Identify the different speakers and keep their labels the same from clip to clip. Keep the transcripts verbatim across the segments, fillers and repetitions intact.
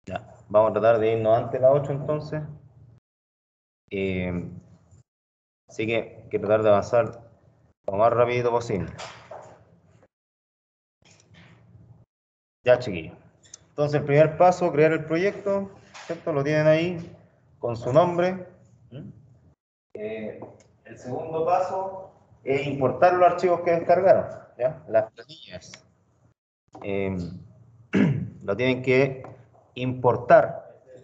Speaker 1: Ya, vamos a tratar de irnos antes de las ocho entonces. Eh, así que hay que tratar de avanzar lo más rápido posible. Ya, chiquillos. Entonces, el primer paso, crear el proyecto, ¿cierto? Lo tienen ahí con su nombre. Eh, el segundo paso es importar los archivos que descargaron, ¿ya? Las planillas. Eh, lo tienen que importar.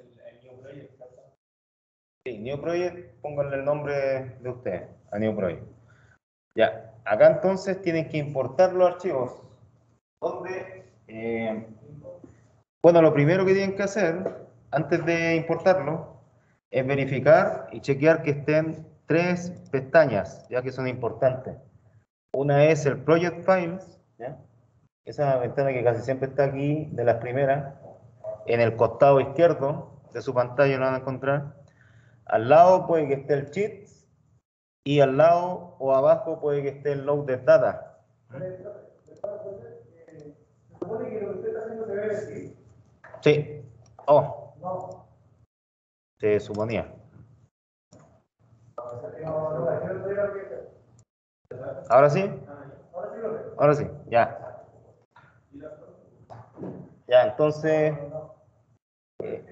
Speaker 1: Sí, New Project, pónganle el nombre de ustedes, a New Project. Ya, acá entonces tienen que importar los archivos. Donde, eh, bueno, lo primero que tienen que hacer, antes de importarlo, es verificar y chequear que estén tres pestañas, ya que son importantes. Una es el Project Files, ¿ya? Esa ventana que casi siempre está aquí, de las primeras, en el costado izquierdo de su pantalla lo van a encontrar. Al lado puede que esté el Sheets y al lado o abajo puede que esté el Loaded Data. ¿Se supone que lo que usted está haciendo se ve así? Sí. Oh. No. Se suponía. ¿Ahora sí? Ahora sí, ya. Ya, entonces... Eh,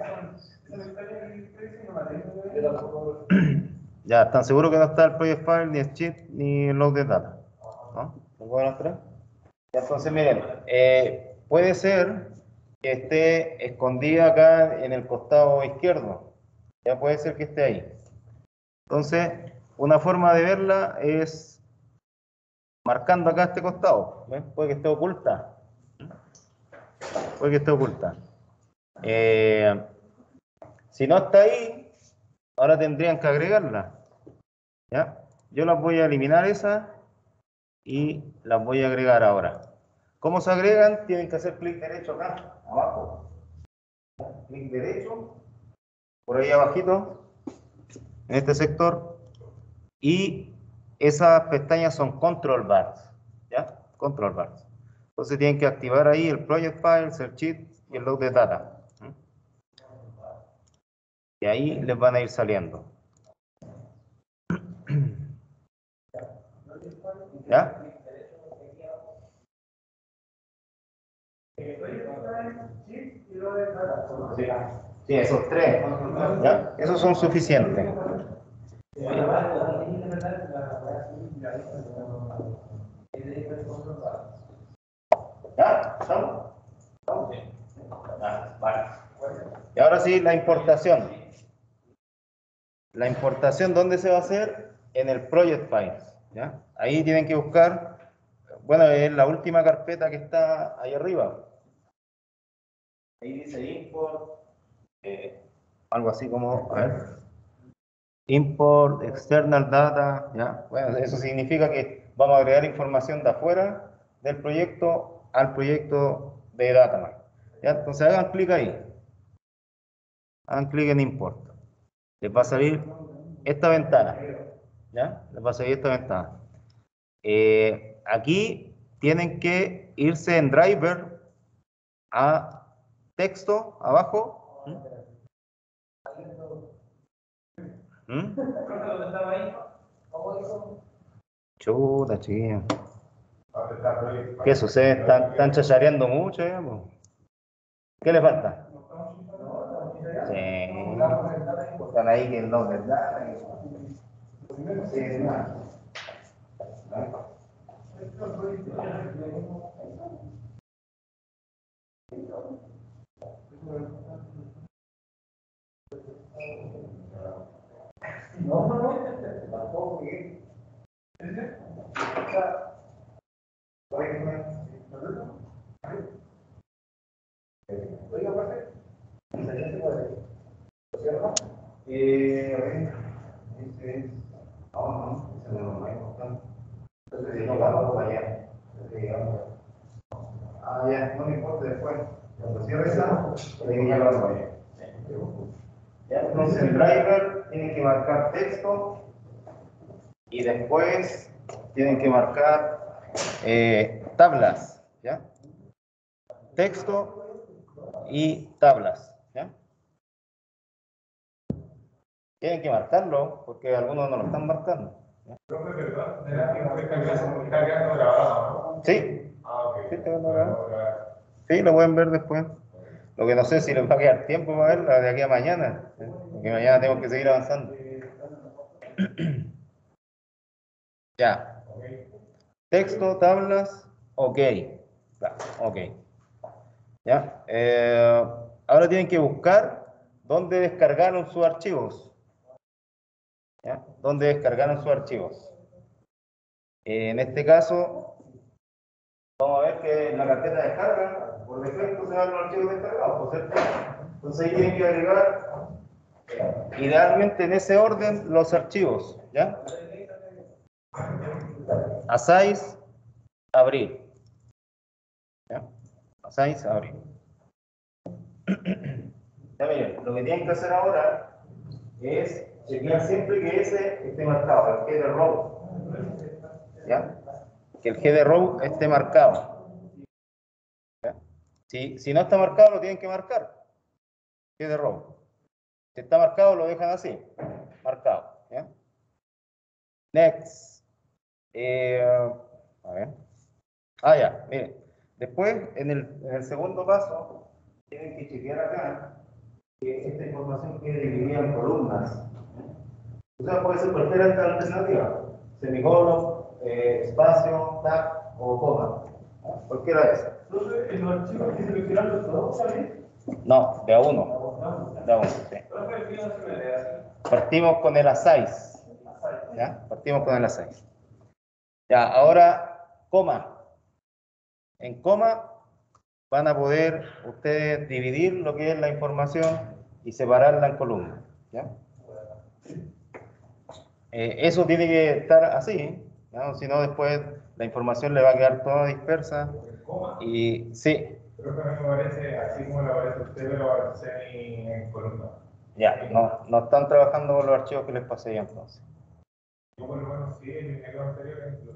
Speaker 1: ya, ¿están seguros que no está el Project File, ni el Sheet, ni el Loaded Data? ¿No? ¿Tengo las tres? Ya, entonces, miren, eh, puede ser que esté escondida acá en el costado izquierdo. Ya puede ser que esté ahí. Entonces, una forma de verla es marcando acá este costado. ¿Ven? Puede que esté oculta. Puede que esté oculta. Eh, si no está ahí, ahora tendrían que agregarla. ¿Ya? Yo las voy a eliminar esas y las voy a agregar ahora. ¿Cómo se agregan? Tienen que hacer clic derecho acá, abajo. Clic derecho, por ahí abajito, en este sector. Y esas pestañas son control bars. ¿Ya? Control bars. Entonces tienen que activar ahí el Project Files, el Sheet y el Loaded Data. Y ahí les van a ir saliendo. ¿Ya? Sí, sí, esos tres. ¿Ya? Esos son suficientes. ¿Ya? ¿Estamos? ¿Estamos? Ah, vale. Y ahora sí, la importación. La importación, ¿dónde se va a hacer? En el Project Files. ¿Ya? Ahí tienen que buscar, bueno, es la última carpeta que está ahí arriba. Ahí dice import, eh, algo así como, a ver, import external data, ¿ya? Bueno, eso significa que vamos a agregar información de afuera del proyecto al proyecto de Datamine. ¿Ya? Entonces hagan clic ahí, hagan clic en import. Les va a salir esta ventana, ¿ya? Les va a salir esta ventana. Eh, aquí tienen que irse en driver a texto abajo. ¿Mm? ¿Mm? Chuta, chiquillo. ¿Qué sucede? ¿Están, están chachareando mucho? ¿Eh? ¿Qué le falta? Sí. Están ahí que no, ¿verdad? Sí, no. No, no, no, tampoco. Oiga, aparte, se puede, ¿cierto? Eh, a ver, este es, no, no, ese no lo hay, entonces no vamos para allá. Ah, ya, no me importa después. Cuando cierre esa, hay que llevarlo allá. Ya, entonces el driver tiene que marcar texto y después tienen que marcar eh, tablas, ¿ya? Texto y tablas, ¿ya? Tienen que marcarlo, porque algunos no lo están marcando.
Speaker 2: Profe, perdón, ¿de la tiempo que está quedando grabado, no?
Speaker 1: Sí.
Speaker 2: Ah, ok.
Speaker 1: Sí, está quedando grabado. Sí, lo pueden ver después. Lo que no sé si les va a quedar tiempo para verlo de aquí a mañana, ¿eh? Porque mañana tengo que seguir avanzando. Ya. Texto, tablas, ok. Ya, ok. ¿Ya? Eh, ahora tienen que buscar dónde descargaron sus archivos. ¿Ya? ¿Dónde descargaron sus archivos? Eh, en este caso, vamos a ver que en la carpeta de descarga, por defecto se van los archivos descargados, ¿por cierto? Entonces ahí tienen que agregar, idealmente en ese orden, los archivos. ¿Ya? Asáis, abrir. ¿Ya? Asáis, abrir. Ya miren, lo que tienen que hacer ahora es chequear siempre que ese esté marcado, el header row. ¿Ya? Que el header row esté marcado. ¿Ya? Si, si no está marcado, lo tienen que marcar. Header row. Si está marcado, lo dejan así, marcado. ¿Ya? Next. Eh, a ver. Ah, ya, miren. Después, en el, en el segundo paso, tienen que chequear acá que esta información quede dividida en columnas. O sea, puede ser cualquier alternativa. Semicolon, eh, espacio, tag o coma. Cualquiera de esas.
Speaker 2: Entonces, ¿en los archivos hay que seleccionarlos todos también?
Speaker 1: No, de a uno. De a uno, sí. Partimos con el asáis. ¿Ya? Partimos con el asáis. Ya, ahora, coma. En coma van a poder ustedes dividir lo que es la información y separarla en columnas. ¿Ya? Eh, eso tiene que estar así, ¿no? Si no después la información le va a quedar toda dispersa. Y sí.
Speaker 2: Creo que a mí me parece así como le aparece a usted, pero aparece en columna.
Speaker 1: Ya, no, no están trabajando con los archivos que les pasé yo entonces.
Speaker 2: Yo por lo menos sí, en el video anterior incluso.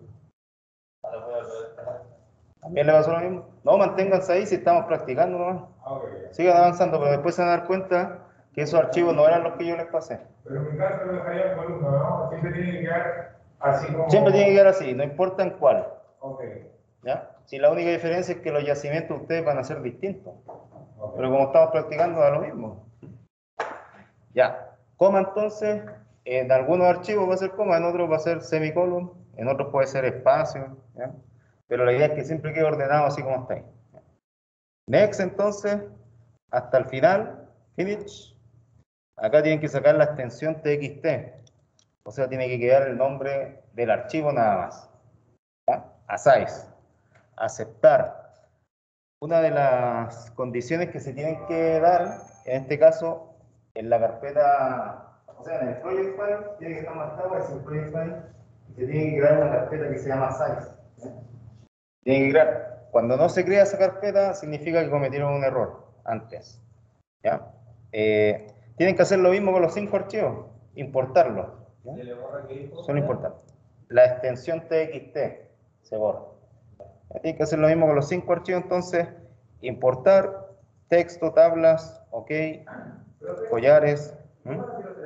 Speaker 1: ¿También le pasó lo mismo? No, manténganse ahí si estamos practicando nomás.
Speaker 2: Ah, ok.
Speaker 1: Sigan avanzando, pero después se van a dar cuenta que esos archivos no eran los que yo les pasé.
Speaker 2: Pero en mi caso lo dejaría en columna, ¿no? Siempre tiene que quedar así como...
Speaker 1: Siempre tiene que quedar así, no importa en cuál.
Speaker 2: Ok.
Speaker 1: ¿Ya? Si la única diferencia es que los yacimientos ustedes van a ser distintos. Okay. Pero como estamos practicando, da lo mismo. Ya. Coma entonces, en algunos archivos va a ser coma, en otros va a ser semicolon, en otros puede ser espacio. ¿Ya? Pero la idea es que siempre quede ordenado así como está ahí. Next entonces, hasta el final, finish. Acá tienen que sacar la extensión T X T. O sea, tiene que quedar el nombre del archivo nada más. ¿Ya? Asáis. Aceptar. Una de las condiciones que se tienen que dar, en este caso, en la carpeta, o sea, en el project file, tiene que estar marcado, es el project file, y se tiene que crear una carpeta que se llama size. ¿Eh? Tiene que crear. Cuando no se crea esa carpeta, significa que cometieron un error antes. ¿Ya? Eh, tienen que hacer lo mismo con los cinco archivos, importarlos. ¿Ya? Solo importar. La extensión T X T se borra. Tienen que hacer lo mismo con los cinco archivos, entonces, importar, texto, tablas, ok, collares. ¿Mm?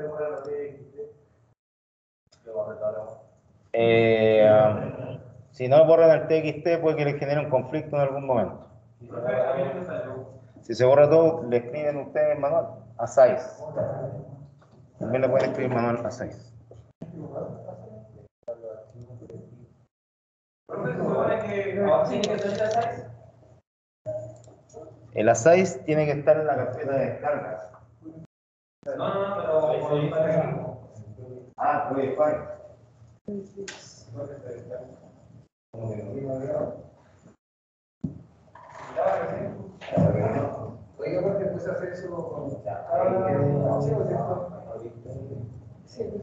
Speaker 1: Eh, si no borran el T X T, puede que le genere un conflicto en algún momento. Si se borra todo, le escriben ustedes en manual, a seis. También le pueden escribir manual a seis. El asáis tiene que estar en la carpeta de descargas. No, no, no, pero... Ah, Project File. Oiga, ¿por qué puse a hacer eso? Sí, sí.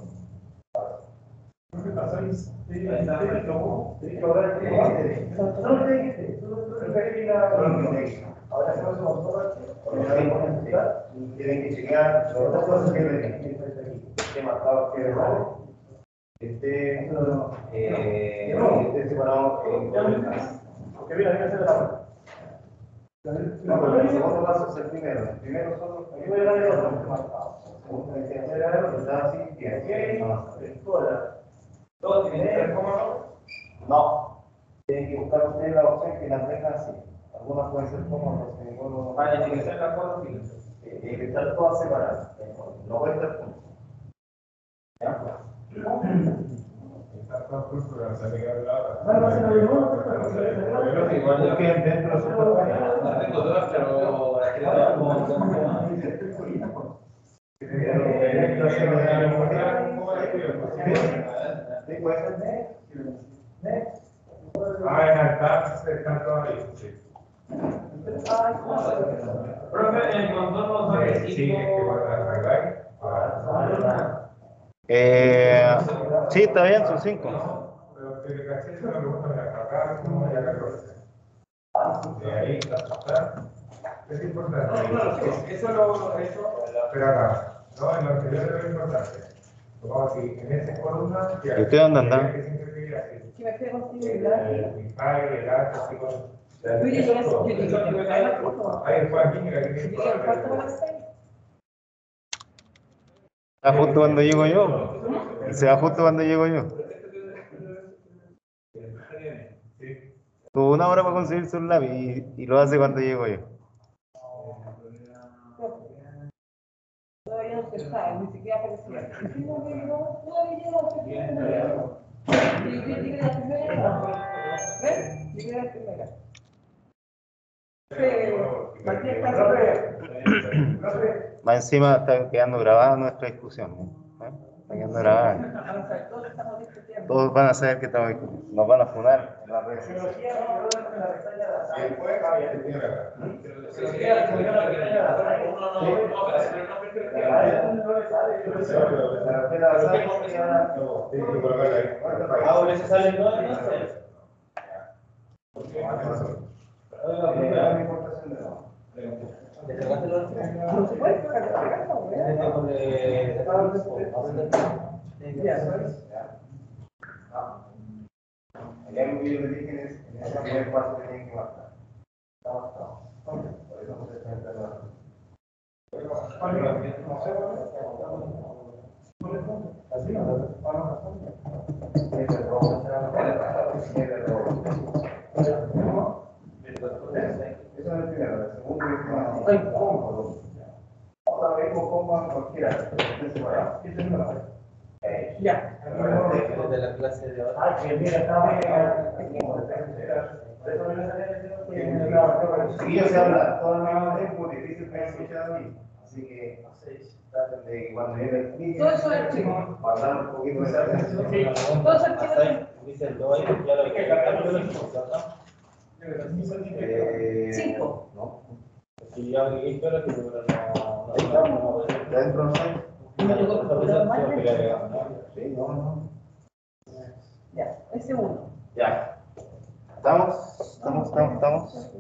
Speaker 1: Ahora hacemos un montón tienen que chequear sobre las cosas que esté marcado que error, esté esté separado en columnas. Porque mira, hay que hacer la parte. No, pero el segundo paso es el primero. El primero son los que marcados. segunda que se hacer algo, está así, bien.
Speaker 2: ¿Todo tiene que ser cómodo?
Speaker 1: No, tienen que buscar ustedes la opción que las deja así. Algunas pueden ser cómodas, si ninguno.
Speaker 2: Vale, tiene que ser las cuatro filas.
Speaker 1: Tienen que estar todas separadas. No puede estar juntas. ¿Ya?
Speaker 2: Está todo justo, pero se ha pegado la hora.
Speaker 3: Bueno, va a ser lo mismo.
Speaker 2: Igual yo que dentro de su página.
Speaker 4: La tengo todas, pero la quiero dar como como-
Speaker 1: Sí, puede ser.
Speaker 2: Ah, en altar están todas ahí. Sí.
Speaker 4: Profe, en el contorno son
Speaker 2: Sí, sí, es que cuando las cargáis, ah,
Speaker 1: Eh, sí, está bien, son cinco.
Speaker 2: pero que le caché eso no me gusta la cargar como ya catorce. De ahí hasta es importante. Eso lo eso, pero acá, no, en lo anterior es lo importante. Como si en esa columna,
Speaker 1: ¿Y usted dónde anda?
Speaker 2: que siempre quería así.
Speaker 3: Que me fui contigo y
Speaker 2: El
Speaker 3: gracias.
Speaker 2: Wi-Fi, el alto, así con.
Speaker 3: Yo llegué a yo llegué a la foto.
Speaker 2: Ahí fue aquí, mira que tiene
Speaker 3: Llegué al cuarto a las seis.
Speaker 1: Se va justo cuando llego yo. Se va justo cuando llego yo.
Speaker 2: Sí.
Speaker 1: Tuvo una hora para conseguirse un lápiz y, y lo hace cuando llego yo.
Speaker 3: Todavía no se sabe, ni siquiera aparecía. Y si no llegó, todavía llegó, se tiene que llegar. Y yo llegué a la primera. ¿Ves? Llegué a la primera. Sí, Matías está
Speaker 1: Más encima está quedando grabada nuestra discusión. ¿Eh? ¿Eh? Está quedando grabada.
Speaker 3: Vamos a ver, todos estamos discutiendo.
Speaker 1: Todos van a saber que estamos discutiendo. Nos van a funar en las redes sociales.
Speaker 4: Ah, ¿ese sale no? Entonces. ¿Descargaste los archivos?
Speaker 3: Por supuesto, que te pegamos,
Speaker 4: Este
Speaker 3: ¿verdad?
Speaker 4: tipo de-
Speaker 3: Ya, ¿sabes?
Speaker 1: Hay algo que yo les dije en ese en ese primer paso que tienen que marcar. Estamos, estamos. Por eso no se está entrando. Así no, es el robo. Es el robo. Eso es el primero. El segundo es más. Ay, cómodo. Ahora vengo como cualquiera. Esté separado. ¿Qué tengo? Eh,
Speaker 3: Ya.
Speaker 4: de la clase de ahora.
Speaker 3: Ah, que mira, estaba
Speaker 1: Si ellos se hablan todo el mismo tiempo, difícil que escuchar a mí. Así que traten de que cuando yo les explique,
Speaker 3: Todo eso es chico.
Speaker 1: guardar un poquito de esa atención.
Speaker 3: Sí, todo eso es
Speaker 4: Hasta ahí, dice el dos ahí, ya lo que yo lo hice,
Speaker 1: Eh,
Speaker 3: Cinco.
Speaker 1: No.
Speaker 4: Si ya agregué pero que pero no
Speaker 1: Ahí
Speaker 4: no
Speaker 1: estamos.
Speaker 4: no
Speaker 1: Dentro no hay.
Speaker 4: no
Speaker 1: Sí, no, no.
Speaker 3: Ya, ese uno.
Speaker 1: Ya. ¿Estamos? ¿Estamos? ¿Estamos? ¿Estamos?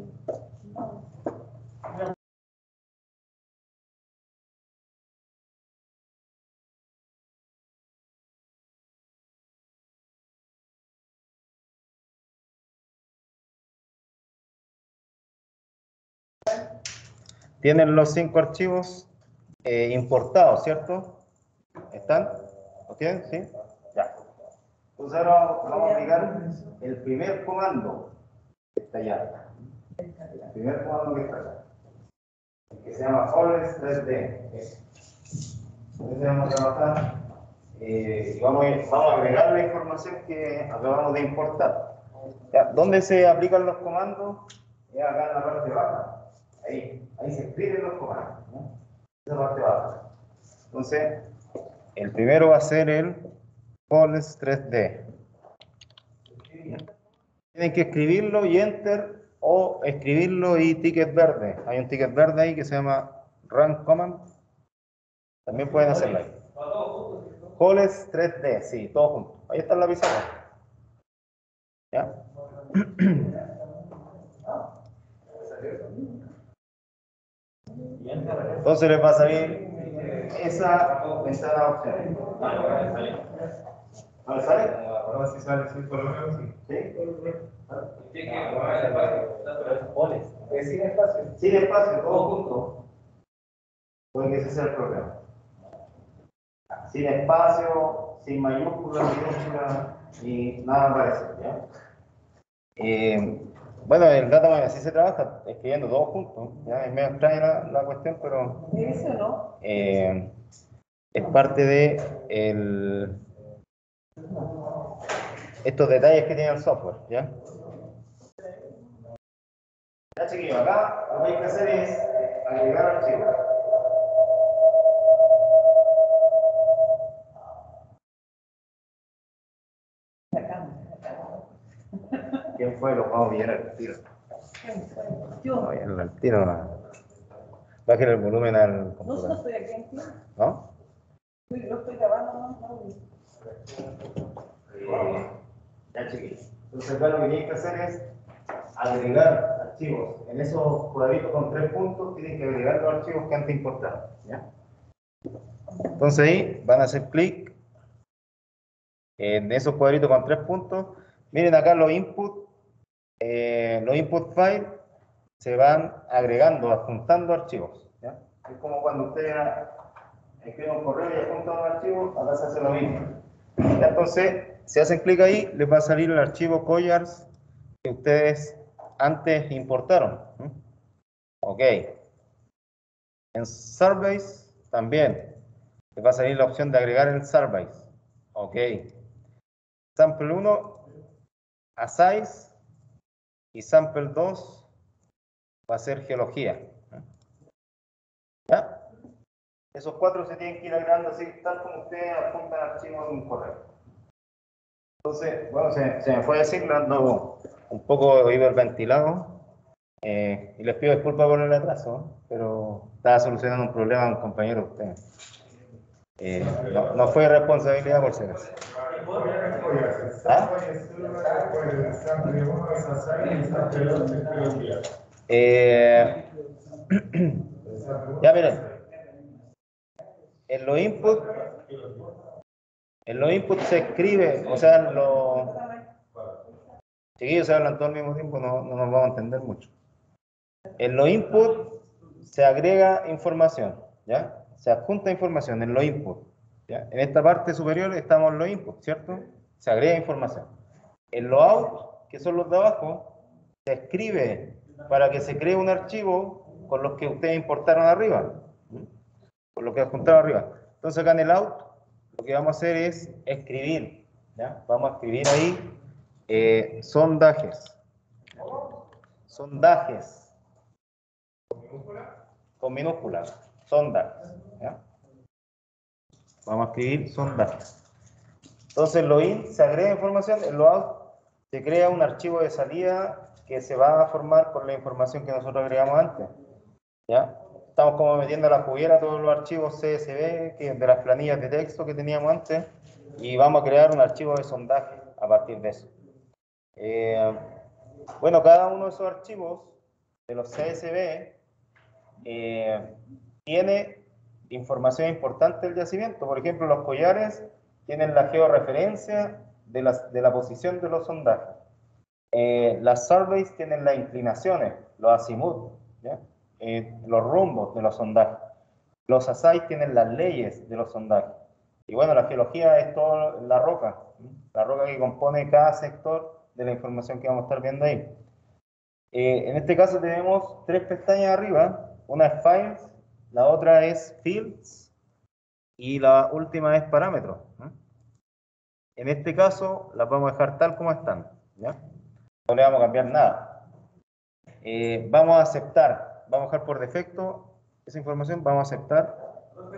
Speaker 1: Tienen los cinco archivos eh, importados, ¿cierto? ¿Están? ¿Los tienen? ¿Sí? Ya. Entonces ahora vamos a aplicar el primer comando que está allá. El primer comando que está allá. Que se llama Always tres D. Entonces vamos a trabajar eh, y vamos a, vamos a agregar la información que acabamos de importar. Ya, ¿dónde se aplican los comandos? Es acá en la parte baja. Ahí, ahí se escriben los comandos, ¿no? Esa parte baja. Entonces, el primero va a ser el Always tres D. Tienen que escribirlo y enter o escribirlo y ticket verde. Hay un ticket verde ahí que se llama Run Command. También pueden hacerlo ahí. Always tres D, sí, todos juntos. Ahí está la pizarra. ¿Ya? Entonces les va a salir esa ventana de opciones. ¿No le sale?
Speaker 2: No, si sale así, por lo menos sí.
Speaker 1: ¿Sí?
Speaker 4: Pones.
Speaker 1: Eh, sin espacio. Sin espacio, todo junto. Porque ese es el problema. sin espacio, sin mayúsculas, minúsculas, ni nada parecido, ¿ya? Eh, bueno, el datamine así se trabaja, escribiendo todos juntos, ¿ya? Es medio extraña la, la cuestión, pero
Speaker 3: ¿Eso no?
Speaker 1: eh, es parte de el, estos detalles que tiene el software, ¿ya? Ya, chiquillos, acá lo que hay que hacer es agregar archivos. ¿Quién fue? Lo vamos a pillar al tiro.
Speaker 3: Yo.
Speaker 1: No, ya al tiro. Bajen el volumen al
Speaker 3: No, no
Speaker 1: computador.
Speaker 3: estoy aquí en ti.
Speaker 1: ¿No?
Speaker 3: Sí, lo estoy grabando, no, no.
Speaker 1: Eh, ya, chiquillos. Entonces, acá lo que tienen que hacer es agregar archivos. En esos cuadritos con tres puntos tienen que agregar los archivos que antes importaron, ¿ya? Entonces ahí van a hacer clic en esos cuadritos con tres puntos. Miren acá los input, eh, los input files se van agregando, adjuntando archivos, ¿ya? Es como cuando ustedes escriben un correo y adjuntan un archivo, acá se hace lo mismo. ¿Ya? Entonces, si hacen clic ahí, les va a salir el archivo Collars que ustedes antes importaron. ¿Mm? Ok. En Surveys también les va a salir la opción de agregar el Surveys. Ok. Sample uno, Asize, y Sample dos va a ser Geología. ¿Ya? Esos cuatro se tienen que ir agregando así, tal como ustedes apuntan archivos en un correo. Entonces, bueno, se, se me fue a decir, ando un poco hiperventilado, eh, y les pido disculpas por el atraso, pero estaba solucionando un problema a un compañero de ustedes. Eh, no, no fue responsabilidad por si acaso. ¿Ah? Eh, ya miren, en los inputs, en los inputs se escribe, o sea, en los chiquillos se hablan todo al mismo tiempo, no, no nos vamos a entender mucho. En los inputs se agrega información, ¿ya? Se adjunta información en los inputs, ¿ya? En esta parte superior estamos en los inputs, ¿cierto? Se agrega información. En los out, que son los de abajo, se escribe para que se cree un archivo con los que ustedes importaron arriba, ¿sí? Con lo que adjuntaron arriba. Entonces acá en el out, lo que vamos a hacer es escribir, ¿ya? Vamos a escribir ahí eh, sondajes. Sondajes. Con minúsculas, sondajes, ¿ya? Vamos a escribir sondajes. Entonces en lo in se agrega información, en lo out se crea un archivo de salida que se va a formar con la información que nosotros agregamos antes, ¿ya? Estamos como metiendo a la juguera todos los archivos C S V que, de las planillas de texto que teníamos antes, y vamos a crear un archivo de sondaje a partir de eso. Eh, bueno, cada uno de esos archivos de los C S V eh, tiene información importante del yacimiento. Por ejemplo, los collares tienen la georreferencia de la, de la posición de los sondajes. Eh, las surveys tienen las inclinaciones, los azimut, ¿ya? Eh, los rumbos de los sondajes. Los assays tienen las leyes de los sondajes. Y bueno, la geología es toda la roca, ¿sí? La roca que compone cada sector de la información que vamos a estar viendo ahí. Eh, en este caso tenemos tres pestañas arriba. Una es Files, la otra es Fields y la última es Parámetros, ¿no? En este caso las vamos a dejar tal como están, ¿ya? No le vamos a cambiar nada. Eh, vamos a aceptar, vamos a dejar por defecto esa información, vamos a aceptar.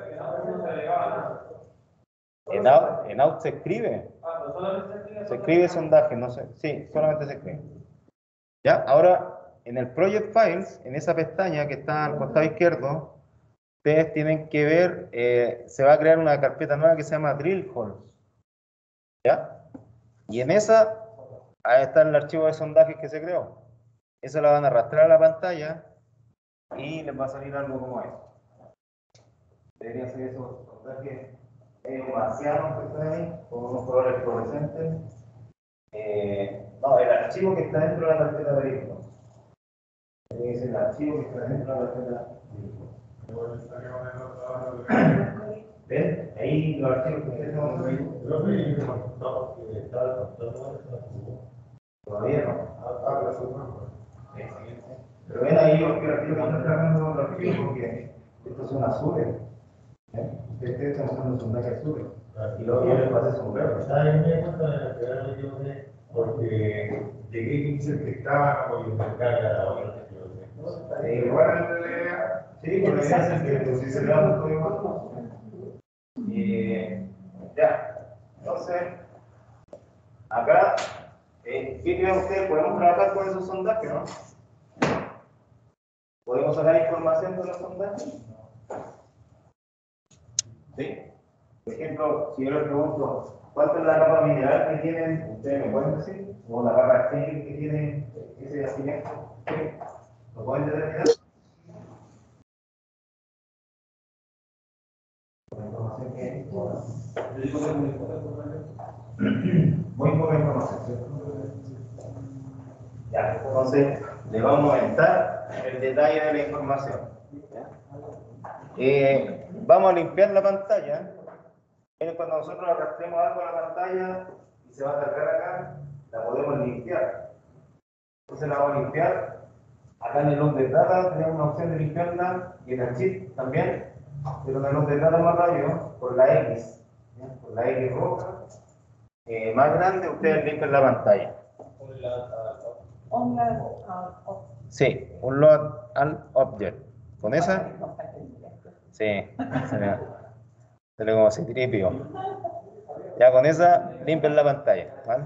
Speaker 1: En out, en out se escribe. Se escribe sondaje, no sé. Sí, solamente se escribe. ¿Ya? Ahora, en el Project Files, en esa pestaña que está al costado izquierdo, ustedes tienen que ver, eh, se va a crear una carpeta nueva que se llama Drill Holes, ¿ya? Y en esa, ahí está el archivo de sondajes que se creó. Eso lo van a arrastrar a la pantalla y les va a salir algo como esto. Debería ser esos sondajes eh, marcianos que están ahí, con unos colores fluorescentes. Eh, no, el archivo que está dentro de la carpeta de Drill Holes. Es el archivo que está dentro de la carpeta. ¿Ven? Ahí los archivos que ustedes no todavía no. Pero ven ahí los que están tratando los archivos porque estos son azules. ¿Eh? Ustedes están usando sondaje azules. Y luego yo les pasé son verdes.
Speaker 2: Porque llegué y dice que estaba como yo me carga la otra. Igual la idea.
Speaker 1: Sí, porque se hace que pues, si se le da todo igual. Eh, ya, entonces, acá, eh, ¿qué creen ustedes? ¿Podemos trabajar con esos sondajes, no? ¿Podemos sacar información de los sondajes? ¿Sí? Por ejemplo, si yo les pregunto, ¿cuánto es la capa mineral que tienen? ¿Ustedes me pueden decir? ¿O la capa exterior que tiene ese yacimiento? ¿Lo pueden determinar? Muy poca información. Ya, entonces le vamos a aumentar el detalle de la información. Eh, vamos a limpiar la pantalla. Miren, cuando nosotros arrastremos algo a la pantalla y se va a cargar acá, la podemos limpiar. Entonces la vamos a limpiar. Acá en el Load Data tenemos una opción de limpiarla y en el chip también, pero en el Load Data más rápido, por la X, ¿ya? Por la X roja, eh, más grande, ustedes limpian la pantalla.
Speaker 3: Online, ah, oh.
Speaker 1: Sí, un Load al Object. ¿Con esa? Sí, se le, se le como así, tripio. Ya con esa limpian la pantalla, ¿vale?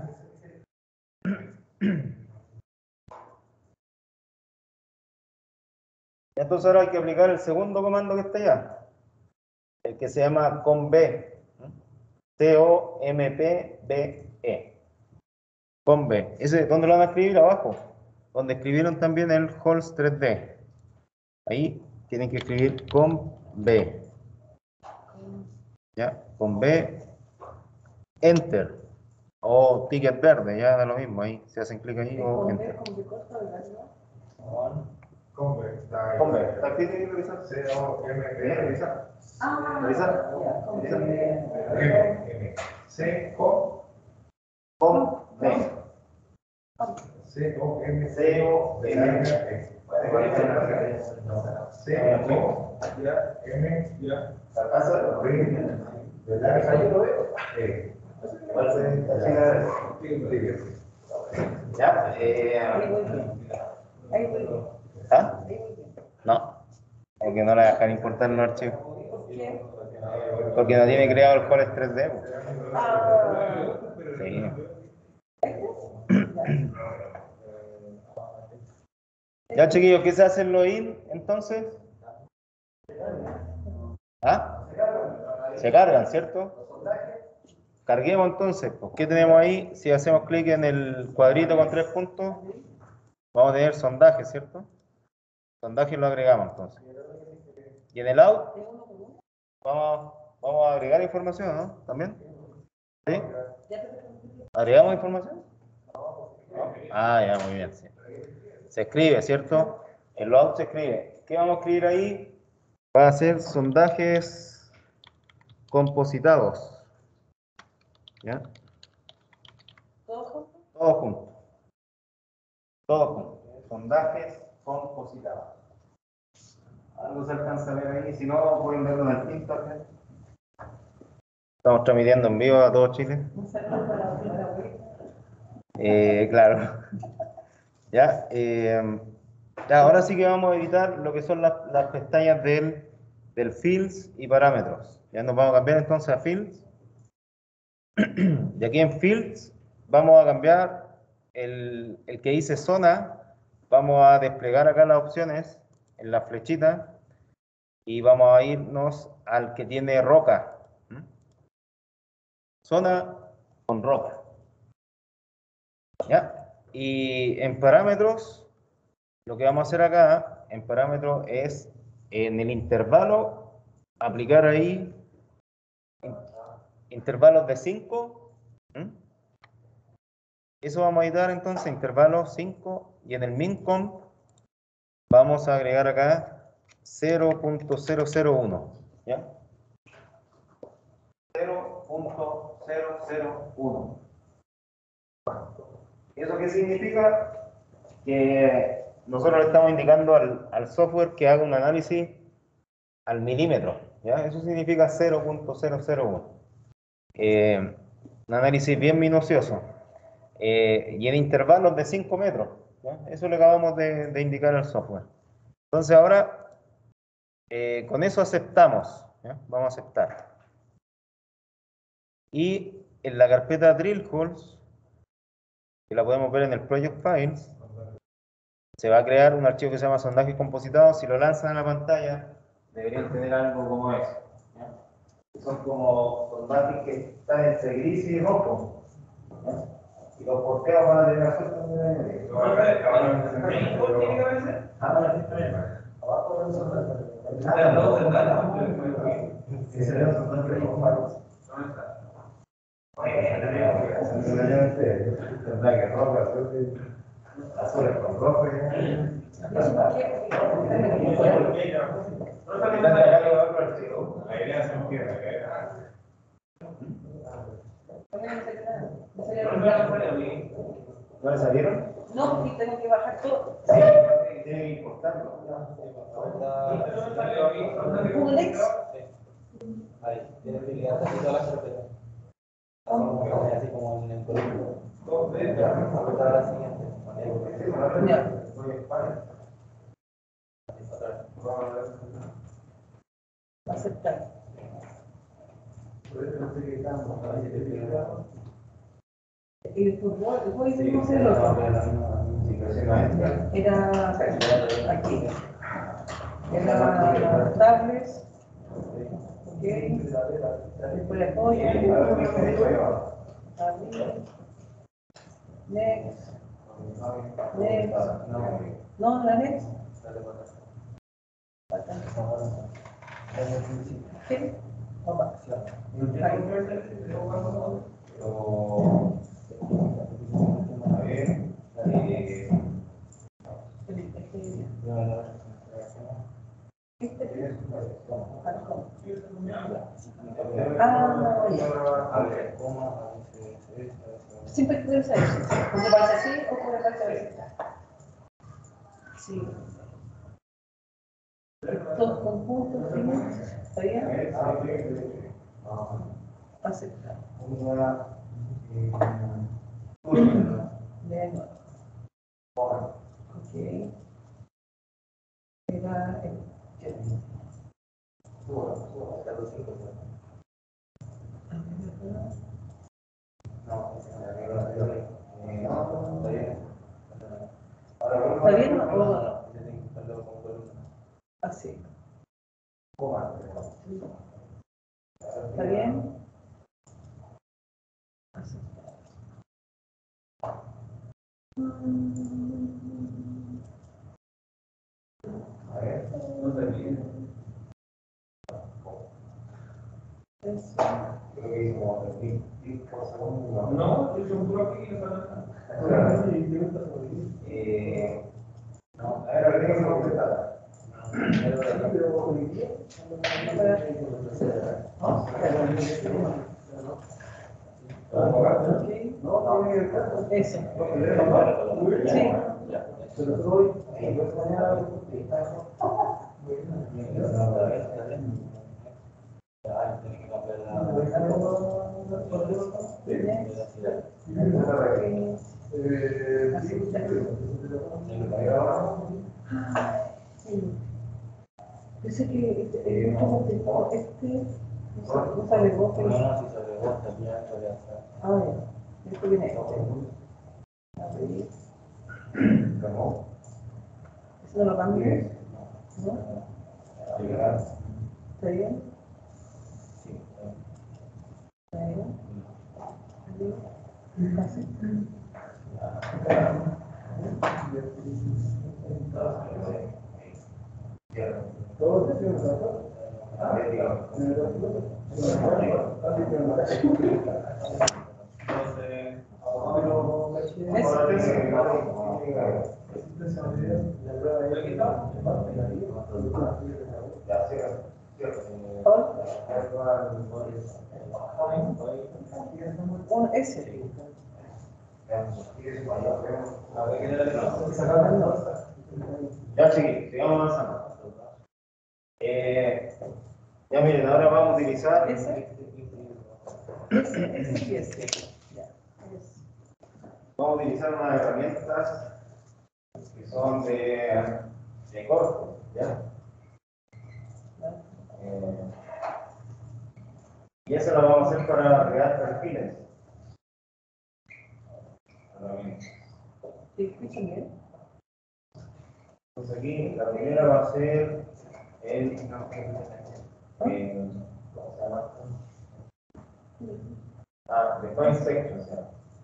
Speaker 1: Entonces ahora hay que aplicar el segundo comando que está allá, el que se llama comb, C O M P B E. Comb. Ese, ¿dónde lo van a escribir? Abajo, donde escribieron también el Halls tres D. Ahí tienen que escribir comb. ¿Ya? Comb, enter. O ticket verde, ya da lo mismo, ahí se hacen clic ahí o enter.
Speaker 2: Combe, está ahí.
Speaker 1: Comb, ¿está aquí? ¿Tiene que revisar?
Speaker 2: C O M
Speaker 1: ¿Tiene que
Speaker 2: B.
Speaker 1: revisar?
Speaker 3: Ah,
Speaker 1: ¿Revisar?
Speaker 3: ya,
Speaker 2: M, M. C O
Speaker 1: Comb.
Speaker 2: C O M
Speaker 1: C O M B.
Speaker 2: C O M ya.
Speaker 1: ¿Pasa?
Speaker 2: ¿Verdad?
Speaker 1: Ahí lo veo.
Speaker 2: Eh.
Speaker 1: Ya, eh,
Speaker 3: ahí voy bien. Ahí voy bien.
Speaker 1: ¿ah?
Speaker 3: Ahí voy bien.
Speaker 1: No, porque no le dejan importar los archivos.
Speaker 3: ¿Por qué?
Speaker 1: Porque no tiene creado el Core tres D. pues.
Speaker 3: Ah,
Speaker 1: Sí. Ya, chiquillos, ¿qué se hace en login entonces? ¿Ah? Se cargan, ¿cierto? Carguemos entonces, pues, ¿qué tenemos ahí? Si hacemos clic en el cuadrito con tres puntos, vamos a tener sondaje, ¿cierto? Sondaje lo agregamos entonces. Y en el out, vamos, vamos a agregar información, ¿no? ¿También? ¿Sí? ¿Agregamos información? ¿No? Ah, ya, muy bien, sí. Se escribe, ¿cierto? En lo out se escribe. ¿Qué vamos a escribir ahí? Va a ser sondajes compositados. ¿Ya?
Speaker 3: ¿todos juntos?
Speaker 1: Todos juntos. Todos juntos. Sondajes compositados. Algo se alcanza a ver ahí. Si no, pueden verlo en el internet. Estamos transmitiendo en vivo a todo Chile.
Speaker 3: Un saludo para la primera vuelta.
Speaker 1: Eh, claro. Ya, eh, ya, ahora sí que vamos a editar lo que son las, las pestañas del, del Fields y parámetros. Ya nos vamos a cambiar entonces a Fields. Y aquí en Fields vamos a cambiar el, el que dice zona. Vamos a desplegar acá las opciones en la flechita y vamos a irnos al que tiene roca. ¿Mm? Zona con roca. ¿Ya? Y en parámetros, lo que vamos a hacer acá, en parámetros, es en el intervalo, aplicar ahí intervalos de cinco. ¿Mm? Eso vamos a editar entonces, intervalos cinco, y en el mincomp vamos a agregar acá cero punto cero cero uno. ¿Ya? cero punto cero cero uno. ¿Eso qué significa? Que nosotros le estamos indicando al, al software que haga un análisis al milímetro, ¿ya? Eso significa cero punto cero cero uno. Eh, un análisis bien minucioso. Eh, y en intervalos de cinco metros, ¿ya? Eso le acabamos de, de indicar al software. Entonces ahora, eh, con eso aceptamos, ¿ya? Vamos a aceptar. Y en la carpeta Drill Holes, que la podemos ver en el Project Files, se va a crear un archivo que se llama sondaje compositado. Si lo lanzan a la pantalla, deberían tener algo como eso, ¿ya? Son como sondajes que están entre gris y rojo, ¿ya? Y los porteos van a tener la suerte de... Abajo del sondaje. Sí, sería un sondaje rojo. ¿Dónde está? Azules con rojo. La idea se entiende. ¿No le salieron?
Speaker 3: No, y tengo que bajar todo.
Speaker 1: Sí, tiene que ir cortando.
Speaker 3: ¿Un Lex?
Speaker 4: Ahí, tiene que ligar casi toda la carpeta. Así como en el código. Apretar la siguiente.
Speaker 3: Aceptar. Y el fútbol, el fútbol no sé lo era aquí. Era tablets. Ok. Después de apoyo. Next. Next. No, la next. ¿Qué? Ah, siempre puede ser eso. Puede pasar así o puede pasar así. Sí. Todos conjuntos, primos, ¿está bien? Aceptar. De nuevo. Ok. Era el... ¿Está bien o no? Así. ¿Está bien? Así.
Speaker 2: A ver, no se olviden.
Speaker 3: Eso.
Speaker 2: Creo que hizo como tres mil por segundo. No, yo un puro aquí. Eh, no, a ver, a ver, tengo que completar.
Speaker 3: Eso. Sí. Dice que este, este, este, no sé, no sale vos, pero...
Speaker 4: No, no, si se rebota, ya podría estar.
Speaker 3: Ah, ya. Esto viene este. Abrir.
Speaker 2: ¿Cómo?
Speaker 3: ¿Eso no lo cambio? ¿No? ¿Está bien?
Speaker 4: Sí.
Speaker 3: ¿Está bien? Así.
Speaker 2: ¿Todos decimos eso? A ver, digamos.
Speaker 3: Un S.
Speaker 1: Ya, sí, sigamos avanzando. Eh, ya miren, ahora vamos a utilizar.
Speaker 3: S. S, S y S. Ya. S.
Speaker 1: Vamos a utilizar unas herramientas que son de, de corte, ¿ya? Eh, y eso lo vamos a hacer para crear perfiles. Herramientas.
Speaker 3: ¿Te escuchan bien?
Speaker 1: Entonces aquí la primera va a ser el, el ¿cómo se llama? Ah, define section, ¿sí?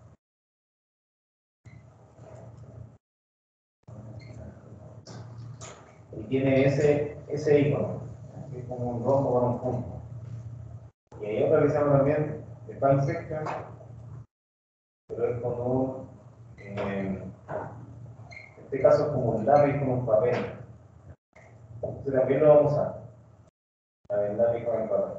Speaker 1: Y tiene ese, ese icono, que es como un rombo con un punto. Y ahí realizamos también define section, pero es como un, eh, en este caso es como un lápiz con un papel. Entonces también lo vamos a usar. El lápiz con el papel.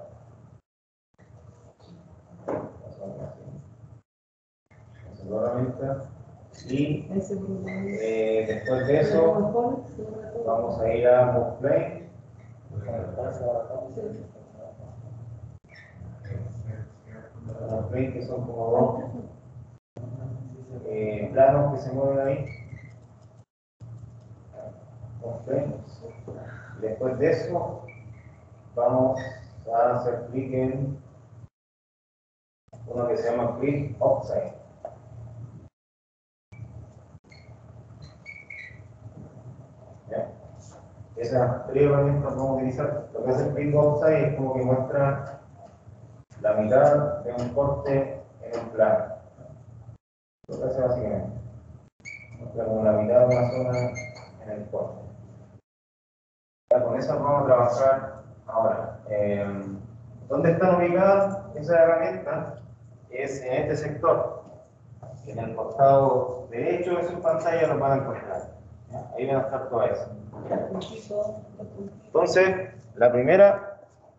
Speaker 1: Seguramente. Y eh, después de eso vamos a ir a Move Plane. Move Plane, que son como dos eh, planos que se mueven ahí. Move Plane. Después de eso vamos a hacer clic en uno que se llama Click Offside. ¿Ya? Esas tres herramientas vamos a utilizar. Lo que hace el Click Offside es como que muestra la mitad de un corte en un plano. Lo que hace básicamente. Muestra como la mitad de una zona en el corte. Ya, con eso vamos a trabajar ahora. Eh, ¿Dónde están ubicadas esas herramientas? Es en este sector. En el costado derecho de su pantalla lo van a encontrar. ¿Ya? Ahí van a estar todas esas. Entonces, la primera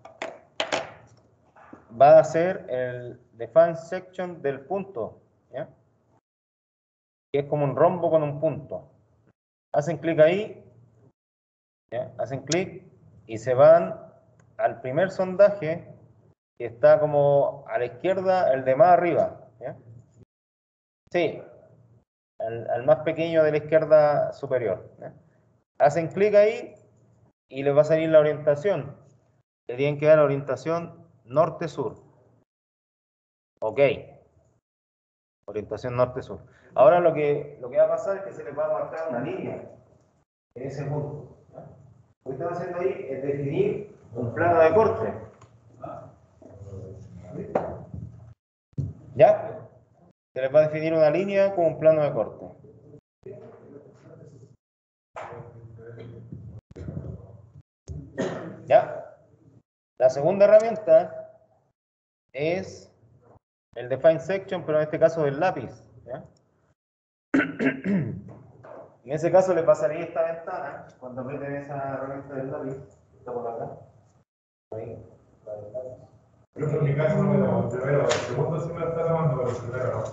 Speaker 1: va a ser el define section del punto, ¿ya? Que es como un rombo con un punto. Hacen clic ahí, ¿ya? Hacen clic y se van al primer sondaje que está como a la izquierda, el de más arriba, ¿ya? Sí, al, al más pequeño de la izquierda superior, ¿ya? Hacen clic ahí y les va a salir la orientación. Le tienen que dar la orientación norte-sur. Ok. Orientación norte-sur. Ahora lo que, lo que va a pasar es que se les va a marcar una línea en ese punto. ¿Ya? Lo que están haciendo ahí es definir un plano de corte. ¿Ya? Se les va a definir una línea con un plano de corte. ¿Ya? La segunda herramienta es el define section, pero en este caso del lápiz. ¿Ya? En ese caso le pasaría esta ventana cuando meten esa herramienta del lápiz. Está por acá. Ahí.
Speaker 2: Pero en mi caso no me tomo. Primero, el segundo sí me lo está tomando, pero el primero no.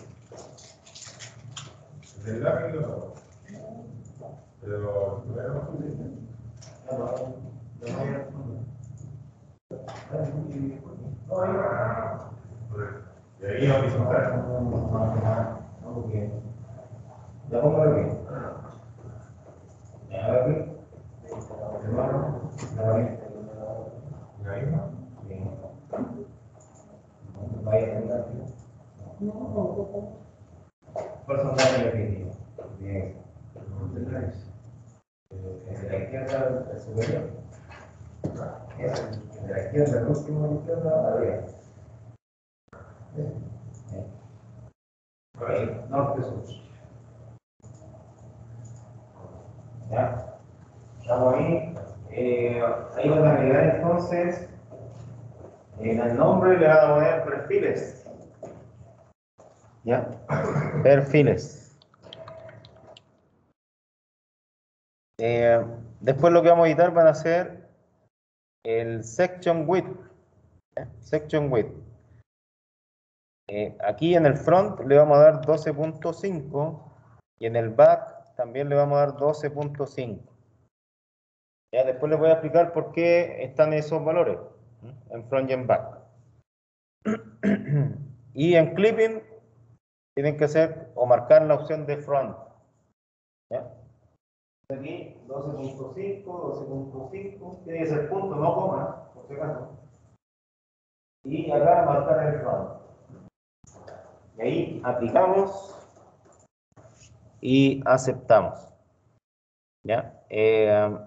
Speaker 2: Del lápiz lo tomo. Pero el primero no. Y ahí horizontal.
Speaker 1: Ya pongo aquí. Ya aquí. Hermano, la herramienta.
Speaker 2: Ahí no.
Speaker 1: Vaya a tener aquí. ¿Cuál son las definitivas? Bien. Desde la izquierda al superior. Desde la izquierda al último de la izquierda arriba. Por ahí, norte-sur. ¿Ya? Estamos ahí. Eh, ahí van a agregar entonces, en el nombre le van a poner perfiles. ¿Ya? Perfiles. Eh, después lo que vamos a editar van a ser el section width. ¿eh? Section width. Eh, aquí en el front le vamos a dar doce punto cinco y en el back también le vamos a dar doce punto cinco. Ya después les voy a explicar por qué están esos valores ¿eh? en front y en back. Y en clipping tienen que hacer o marcar la opción de front. ¿ya? Aquí doce punto cinco, doce punto cinco, tiene que ser punto, no coma, por si acaso. Y acá marcar el front. Y ahí aplicamos y aceptamos. ¿Ya? Eh,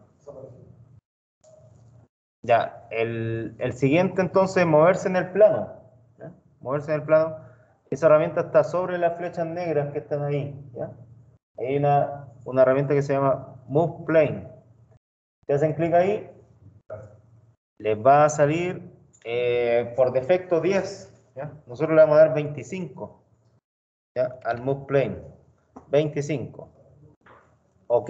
Speaker 1: ya, el, el siguiente entonces, moverse en el plano. ¿ya? Moverse en el plano. Esa herramienta está sobre las flechas negras que están ahí. ¿ya? Hay una, una herramienta que se llama Move Plane. Si hacen clic ahí, les va a salir eh, por defecto diez. ¿ya? Nosotros le vamos a dar veinticinco ¿ya? al Move Plane. veinticinco. Ok.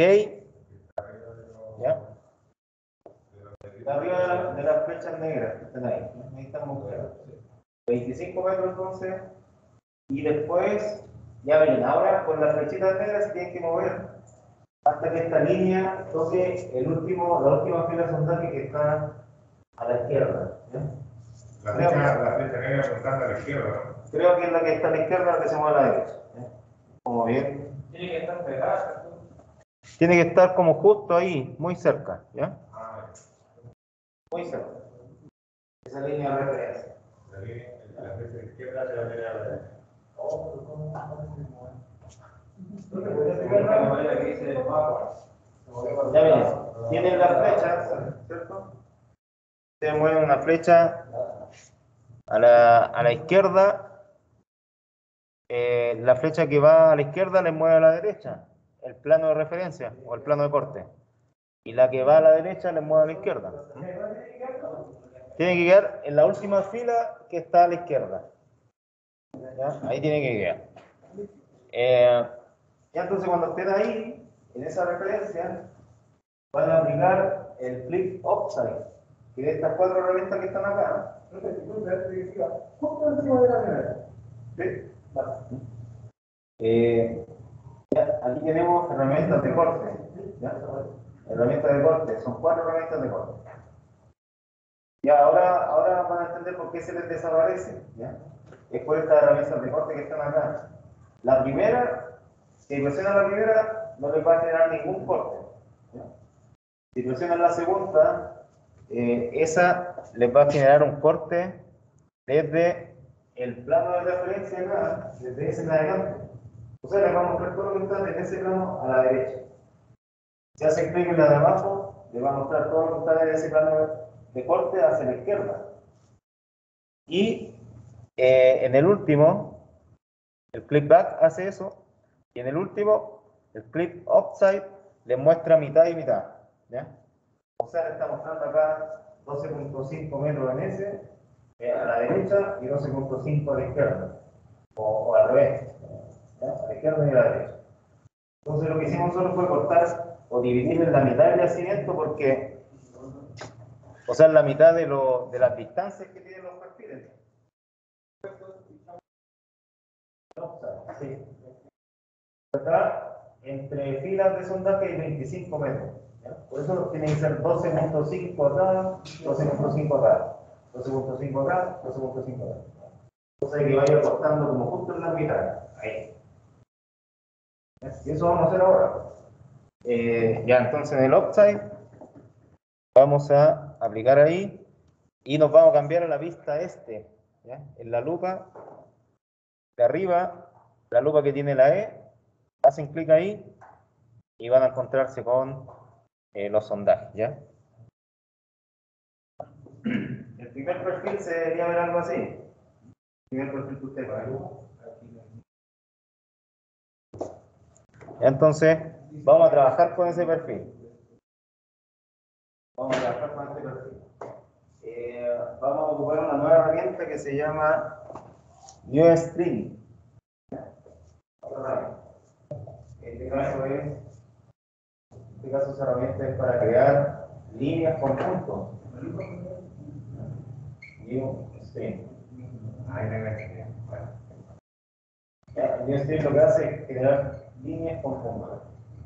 Speaker 1: ¿Ya? Arriba de, la, de las flechas negras que están ahí. Ahí estamos claros. veinticinco metros entonces. Y después, ya ven, ahora con las flechitas negras se tienen que mover hasta que esta línea toque el último, la última fila de sondaje que está a la izquierda. ¿ya?
Speaker 2: La flecha, la flecha negra apuntando a la izquierda, ¿no?
Speaker 1: Creo que es la que está a la izquierda, la que se mueve a la derecha. ¿ya? Como bien.
Speaker 4: Tiene que estar pegada.
Speaker 1: Tiene que estar como justo ahí, muy cerca. ¿ya?
Speaker 2: Ah,
Speaker 1: Muy cerca. Esa línea de referencia.
Speaker 2: la, línea, la flecha izquierda se la viene a la derecha.
Speaker 1: Ya ven, tienen las flechas, ¿cierto? Se mueve una flecha a la, a la izquierda, eh, la flecha que va a la izquierda le mueve a la derecha, el plano de referencia o el plano de corte. Y la que va a la derecha le mueve a la izquierda. Tiene que quedar en la última fila que está a la izquierda. ¿ya? Ahí tiene que quedar. Eh, ya entonces cuando estén ahí, en esa referencia, van a aplicar el flip upside, que de estas cuatro herramientas que están acá, justo encima de la primera. ¿Sí? Vale. Eh, ya, aquí tenemos herramientas de corte. ¿ya? Herramientas de corte, son cuatro herramientas de corte. Y ahora, ahora van a entender por qué se les desaparece. ¿ya? Es por estas herramientas de corte que están acá. La primera, si presionan la primera, no les va a generar ningún corte. ¿ya? Si presionan la segunda, eh, esa les va a generar un corte desde el plano de referencia acá, desde ese en adelante. O sea, les va a mostrar todo lo que está desde ese plano a la derecha. Si hacen clic en la de abajo, les va a mostrar todo lo que está desde ese plano de corte hacia la izquierda. Y eh, en el último, el click back hace eso, y en el último, el click upside les muestra mitad y mitad. ¿ya? O sea, le está mostrando acá doce punto cinco metros en ese, eh, a la derecha, y doce punto cinco a la izquierda. O, o al revés, ¿ya? a la izquierda y a la derecha. Entonces lo que hicimos solo fue cortar o dividir en la mitad el yacimiento porque, o sea, en la mitad de, lo, de las distancias que tienen los perfiles. Sí. Acá, entre filas de sondaje hay veinticinco metros. ¿ya? Por eso tiene que ser doce punto cinco acá, doce punto cinco acá, doce punto cinco acá, doce punto cinco acá. Entonces que vaya cortando como justo en la mitad. Ahí. Y eso vamos a hacer ahora. Eh, ya, entonces en el upside vamos a aplicar ahí y nos vamos a cambiar a la vista este. ¿ya? En la lupa de arriba, la lupa que tiene la E, hacen clic ahí y van a encontrarse con eh, los sondajes. ¿ya? El primer perfil se debería ver algo así. El primer perfil que usted va. Entonces, vamos a trabajar con ese perfil. Vamos a trabajar con este perfil. Eh, vamos a ocupar una nueva herramienta que se llama New String. En este caso es, en este caso esa herramienta es para crear líneas con puntos. New string.
Speaker 2: Ahí me metí.
Speaker 1: Ya, el new string lo que hace es generar líneas con puntos.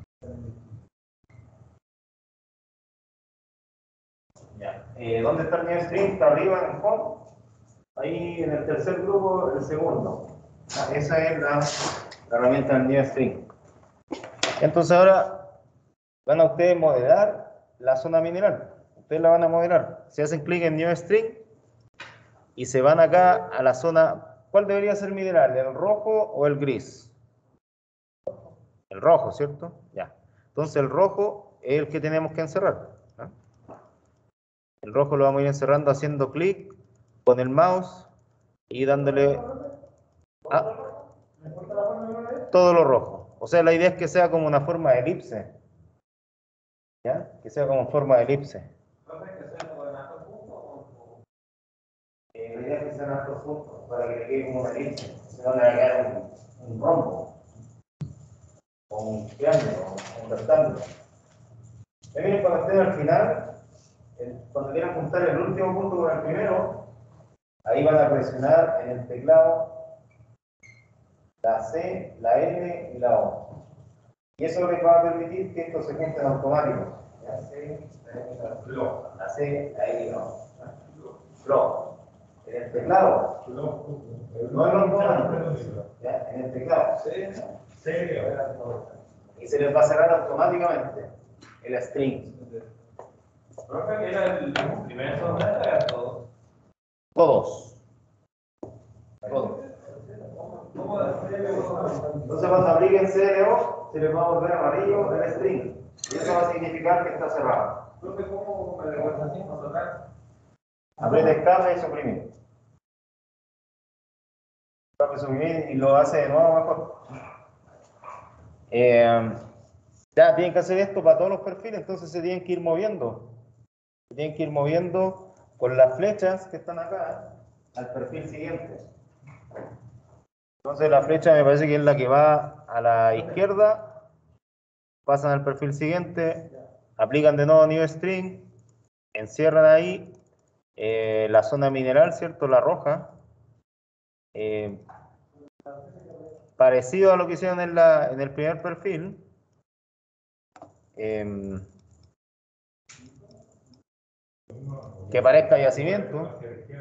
Speaker 1: Ya. Eh, ¿Dónde está el new string? Está arriba en el home. Ahí en el tercer grupo, el segundo. Ah, esa es la, la herramienta del new string. Entonces ahora van a ustedes modelar la zona mineral. Ustedes la van a modelar. Si hacen clic en new string y se van acá a la zona. ¿Cuál debería ser mineral? ¿El rojo o el gris? El rojo, ¿cierto? Ya. Entonces el rojo es el que tenemos que encerrar. ¿Ah? El rojo lo vamos a ir encerrando haciendo clic con el mouse y dándole a todo lo rojo. O sea, la idea es que sea como una forma de elipse. ¿Ya? Que sea como forma de elipse. Eh, la idea es que sean hartos puntos para que le quede como una elipse. Si no le va a quedar un, un rombo. O un triángulo, o un rectángulo. Miren, cuando estén al final, el, cuando quieran juntar el último punto con el primero, ahí van a presionar en el teclado la C, la L y la O. Y eso les va a permitir que esto se junte en automático. La C, la L y la O. La C, la L y la O. Flow. En el teclado. No en los comandos. ¿Ya? En el teclado. Y se les va a cerrar automáticamente el string.
Speaker 2: Profe, que era el primer torneo de todos.
Speaker 1: Todos. Todos. Entonces cuando apliquen C L O, se les va a volver amarillo el string. Y eso va a significar que está cerrado.
Speaker 2: Profe, ¿cómo me devuelvo así?
Speaker 1: Aprieta escape y suprimir. Escape, suprimir y lo hace de nuevo mejor. Eh, ya tienen que hacer esto para todos los perfiles, entonces se tienen que ir moviendo. Se tienen que ir moviendo con las flechas que están acá al perfil siguiente. Entonces la flecha me parece que es la que va a la izquierda, pasan al perfil siguiente, aplican de nuevo new string, encierran ahí eh, la zona mineral, ¿cierto? La roja. Eh, parecido a lo que hicieron en, la, en el primer perfil. Eh, que parezca yacimiento.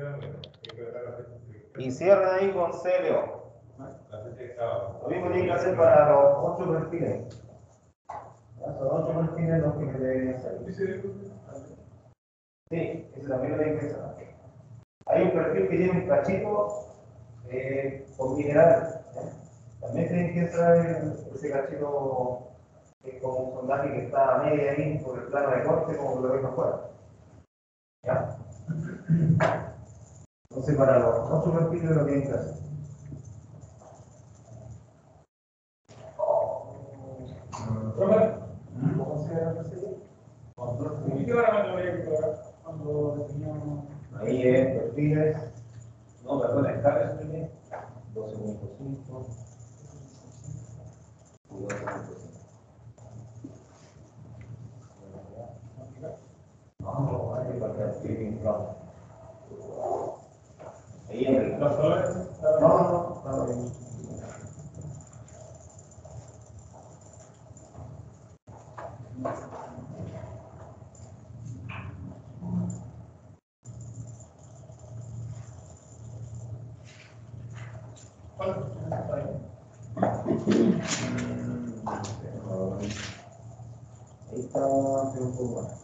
Speaker 1: Y cierran ahí con C L O. Lo mismo tienen que hacer para los ocho perfiles. Son ocho perfiles los que deben hacer. Sí, ese también lo tienen que hacer. Hay un perfil que tiene un cachito eh, con minerales. ¿Eh? También tienen que entrar ese cachito que es como un sondaje que está a media ahí por el plano de corte, como lo ven afuera. ¿Ya? Entonces, para los ocho perfiles lo tienen que hacer. ¿Cómo se llama ese? Ahí es perfiles. No, perdón, escala también. doce punto cinco. doce punto cinco. No, hay que cambiar el plano. Ahí en el. ¿Los colores? No, no, no. no. Ahí está un poco más.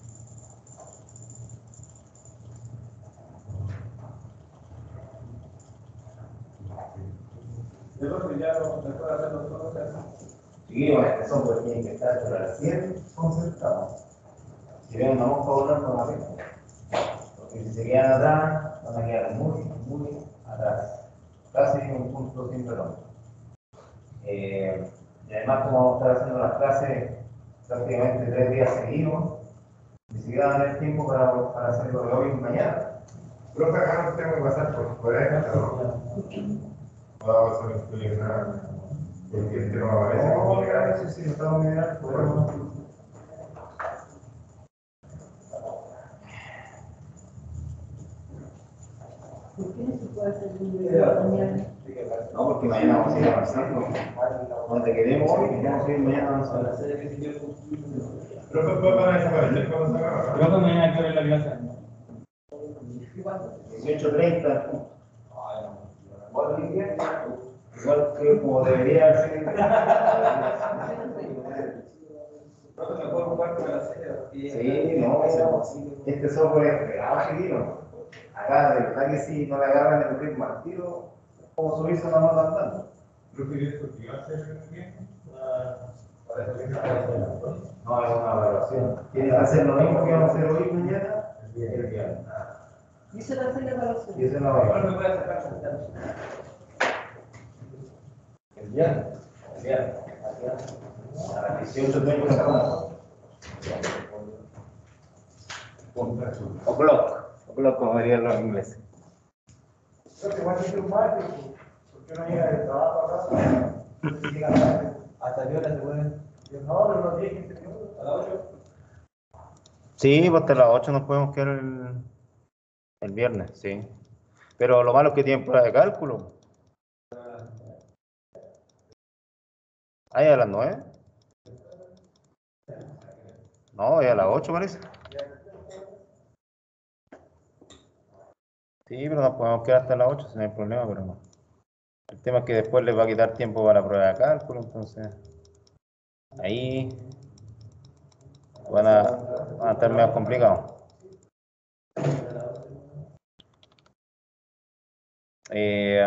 Speaker 2: Yo creo que ya no se puede hacer los colores.
Speaker 1: Sí, bueno, este software tiene que estar recién concentrado. Si ven una mosca volando, no la ven. Porque si se quedan atrás, van a quedar muy, muy atrás. Casi un punto sin reloj. Eh, y además, como vamos a estar haciendo las clases prácticamente tres días seguidos, ni siquiera van a tener tiempo para, para hacerlo de hoy y mañana.
Speaker 2: Profe, acá no tengo que pasar por fuera, ¿no? Vamos a hacer nada. Porque este no aparece como mineral.
Speaker 1: Sí, sí, estado mineral, podemos.
Speaker 3: ¿Por qué no se puede hacer un video mañana?
Speaker 1: No, porque mañana vamos a ir avanzando. Donde queremos hoy, vamos a ir mañana avanzando.
Speaker 2: Pero después van a desaparecer cuando se acabe.
Speaker 4: Creo que mañana hay que ver la clase.
Speaker 1: dieciocho treinta. Igual que como debería ser. Sí, no, este software es pegado seguido. Acá, de verdad que si no le agarran el ritmo al tiro, como subirse una moto andando.
Speaker 2: Creo que esto que va a ser bien.
Speaker 1: No, es una evaluación. Tienes que hacer lo mismo que vamos a hacer hoy y mañana. El viernes.
Speaker 3: Y se va a hacer la evaluación.
Speaker 1: Y eso es la evaluación. El viernes. El viernes. A las dieciocho treinta estamos. O'clock. O'clock, como dirían los ingleses.
Speaker 2: Creo que va a ser un martes, porque uno llega del trabajo acá.
Speaker 4: ¿Hasta qué hora se puede?
Speaker 2: No, no los diez, quince minutos.
Speaker 4: ¿A las ocho?
Speaker 1: Sí, pues hasta las ocho nos podemos quedar el, el viernes, sí. Pero lo malo es que tienen prueba de cálculo. ¿Ahí a las nueve? No, es a las ocho parece. Sí, pero nos podemos quedar hasta las ocho, si no hay problema, pero no. El tema es que después les va a quitar tiempo para la prueba de cálculo, entonces ahí van a, van a estar medio complicados. Eh,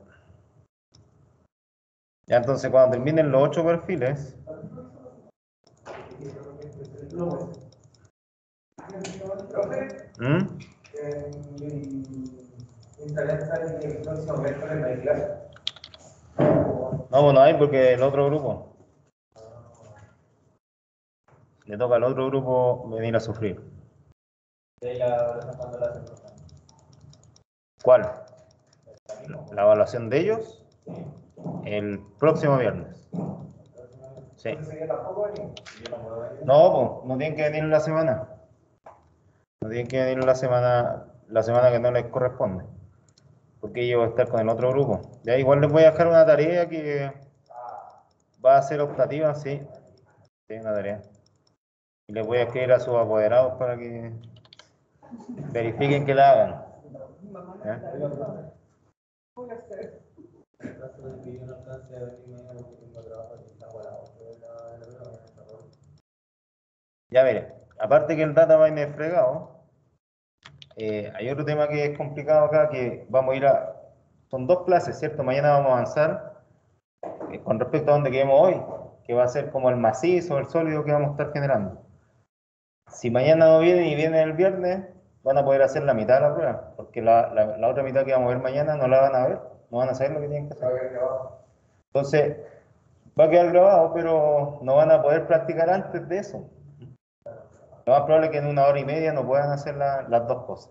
Speaker 1: ya entonces cuando terminen los ocho perfiles, ¿Mm? No, bueno, hay porque el otro grupo le toca al otro grupo venir a sufrir.
Speaker 4: De ahí la evaluación cuando la hacen.
Speaker 1: ¿Cuál? La evaluación de ellos el próximo viernes. Sí. No, pues, no tienen que venir en la semana. No tienen que venir en la semana, la semana que no les corresponde. Porque ellos van a estar con el otro grupo. Ya igual les voy a dejar una tarea que va a ser optativa, sí. Sí, una tarea. Y les voy a escribir a sus apoderados para que verifiquen que la hagan. ¿Ya?
Speaker 3: Voy a hacer.
Speaker 1: Ya veré. Aparte que el database es fregado, eh, hay otro tema que es complicado acá, que vamos a ir a... Son dos clases, ¿cierto? Mañana vamos a avanzar eh, con respecto a donde quedemos hoy, que va a ser como el macizo, el sólido que vamos a estar generando. Si mañana no vienen y vienen el viernes, van a poder hacer la mitad de la prueba, porque la, la, la otra mitad que vamos a ver mañana no la van a ver, no van a saber lo que tienen que hacer. Entonces, va a quedar grabado, pero no van a poder practicar antes de eso. Lo más probable es que en una hora y media no puedan hacer la, las dos cosas.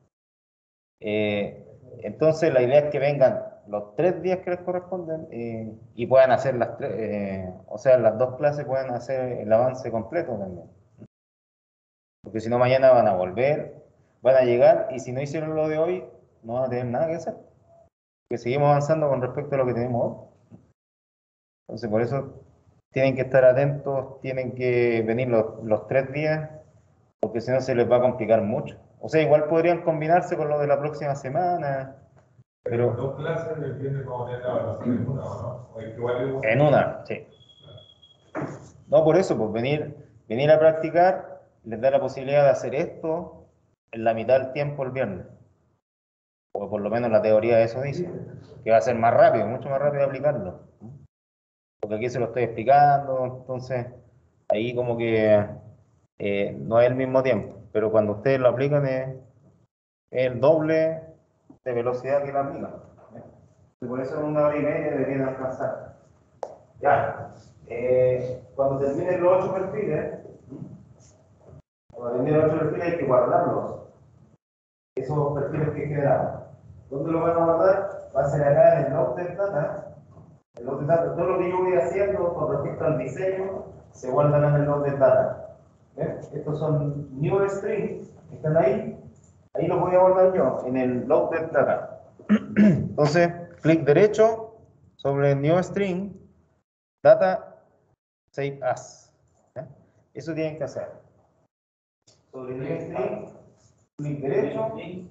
Speaker 1: Eh, entonces, la idea es que vengan los tres días que les corresponden eh, y puedan hacer las tres, eh, o sea, las dos clases puedan hacer el avance completo también. Porque si no, mañana van a volver, van a llegar y si no hicieron lo de hoy, no van a tener nada que hacer. Porque seguimos avanzando con respecto a lo que tenemos hoy. Entonces, por eso tienen que estar atentos, tienen que venir los, los tres días, porque si no se les va a complicar mucho. O sea, igual podrían combinarse con lo de la próxima semana, pero...
Speaker 2: Dos clases, el viernes vamos a tener la evaluación en una, ¿o no? O igual
Speaker 1: En una, sí. No, por eso, pues venir, venir a practicar les da la posibilidad de hacer esto en la mitad del tiempo el viernes. O por lo menos la teoría de eso dice, que va a ser más rápido, mucho más rápido aplicarlo. Porque aquí se lo estoy explicando, entonces ahí como que eh, no es el mismo tiempo, pero cuando ustedes lo aplican es, es el doble de velocidad que lo aplican. Y por eso en una hora y media deberían alcanzar. Ya, eh, cuando terminen los ocho perfiles, cuando terminen los ocho perfiles hay que guardarlos, esos perfiles que quedaron. ¿Dónde lo van a guardar? Va a ser acá en el log del data. El log del data, todo lo que yo voy haciendo con respecto al diseño se guardan en el log del data. ¿Ven? Estos son new strings, están ahí. Ahí los voy a guardar yo en el log del data. Entonces, clic derecho sobre New String, Data, Save As. ¿Ya? Eso tienen que hacer. Sobre New String, clic derecho,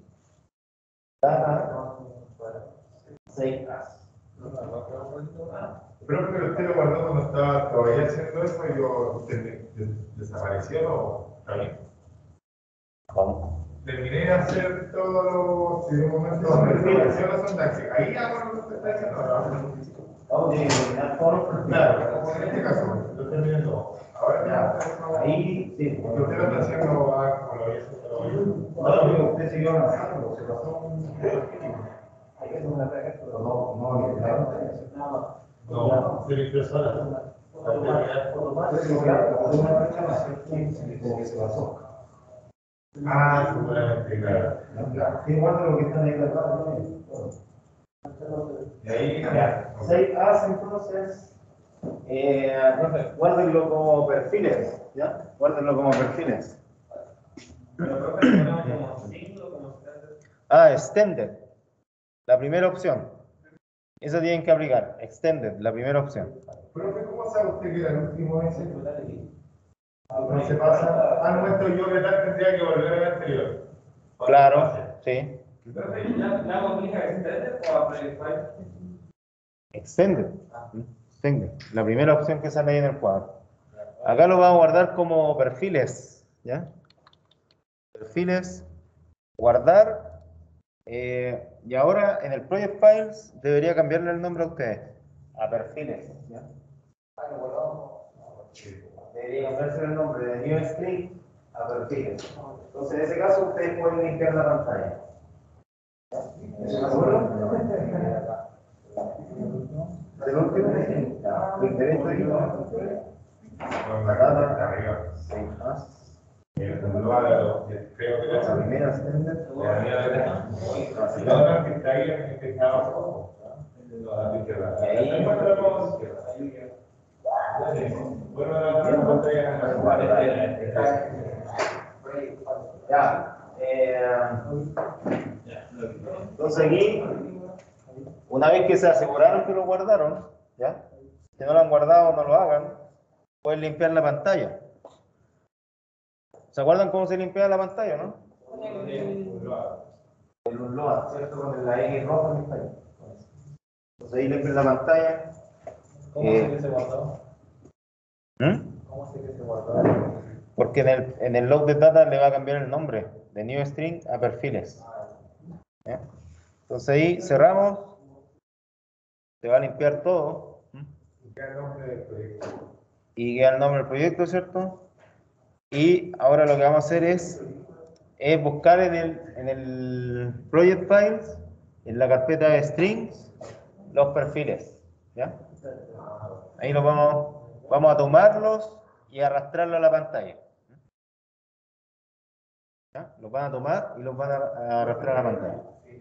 Speaker 1: Data, Save As.
Speaker 2: Creo que usted lo guardó cuando estaba todavía haciendo eso y yo te- te- desapareció o está bien.
Speaker 1: ¿Cómo?
Speaker 2: Terminé de hacer todos los si de un momento desapareció la sonda. Ahí hago lo que usted está diciendo.
Speaker 1: Vamos a eliminar todos los perfiles.
Speaker 2: Claro, como en este caso, lo terminé todo. Ahora ya está haciendo.
Speaker 1: Ahí, sí.
Speaker 2: Porque usted lo está haciendo ah, como lo había hecho todavía.
Speaker 1: No, digo, usted siguió avanzando, se pasó un... Hay que hacer una regla, pero no, no, no,
Speaker 2: No, se limpió sola. Ah, seguramente, claro.
Speaker 1: Igual de lo que están ahí atrás.
Speaker 2: Y ahí,
Speaker 1: Ya. Save As, entonces, eh, guárdenlo como perfiles, ¿ya? Guárdenlo como perfiles. Ah, Extended, la primera opción. Eso tienen que aplicar, Extended, la primera opción.
Speaker 2: Profe, ¿cómo sabe usted que era el último ese? No se pasa. Al momento yo que tal tendría que volver al anterior.
Speaker 1: Claro, sí.
Speaker 4: Entonces, ¿ya le hago clic a extender o a predefine?
Speaker 1: Extended. Extended, la primera opción que sale ahí en el cuadro. Acá lo vamos a guardar como perfiles, ¿ya? Perfiles, guardar. Eh, y ahora en el Project Files debería cambiarle el nombre a ustedes. A perfiles, ¿ya? Debería cambiarse el nombre de New String a perfiles. Entonces en ese caso ustedes pueden limpiar la pantalla. ¿De acuerdo? ¿El último? Ya. Clic derecho ahí.
Speaker 2: Con la gata de arriba.
Speaker 1: Sí, más.
Speaker 2: Eh, cuando lo haga, lo- creo que
Speaker 1: La
Speaker 2: la
Speaker 1: primera extended.
Speaker 2: la mía de la la otra que está ahí en que está abajo. La de izquierda. Ahí muestra todo de izquierda. Bueno, la pantalla.
Speaker 1: Ya. Eh, entonces aquí, una vez que se aseguraron que lo guardaron, ¿ya? Si no lo han guardado, no lo hagan, pueden limpiar la pantalla. ¿Se acuerdan cómo se limpiaba la pantalla, no? El unload, ¿cierto? Con la X roja en está ahí. Entonces ahí limpian la pantalla.
Speaker 4: ¿Cómo
Speaker 1: Eh,
Speaker 4: sé que se guardó?
Speaker 1: ¿Mm?
Speaker 4: ¿Cómo sé que se guardó?
Speaker 1: Porque en el, en el log de data le va a cambiar el nombre de new string a perfiles. ¿Ya? Entonces ahí cerramos, se va a limpiar todo. ¿Mm? Y queda el nombre del proyecto, ¿cierto? Y ahora lo que vamos a hacer es, es buscar en el, en el Project Files, en la carpeta de strings, los perfiles. ¿Ya? Ahí los vamos, vamos a tomarlos y arrastrarlos a la pantalla. ¿Ya? Los van a tomar y los van a, a arrastrar a la pantalla.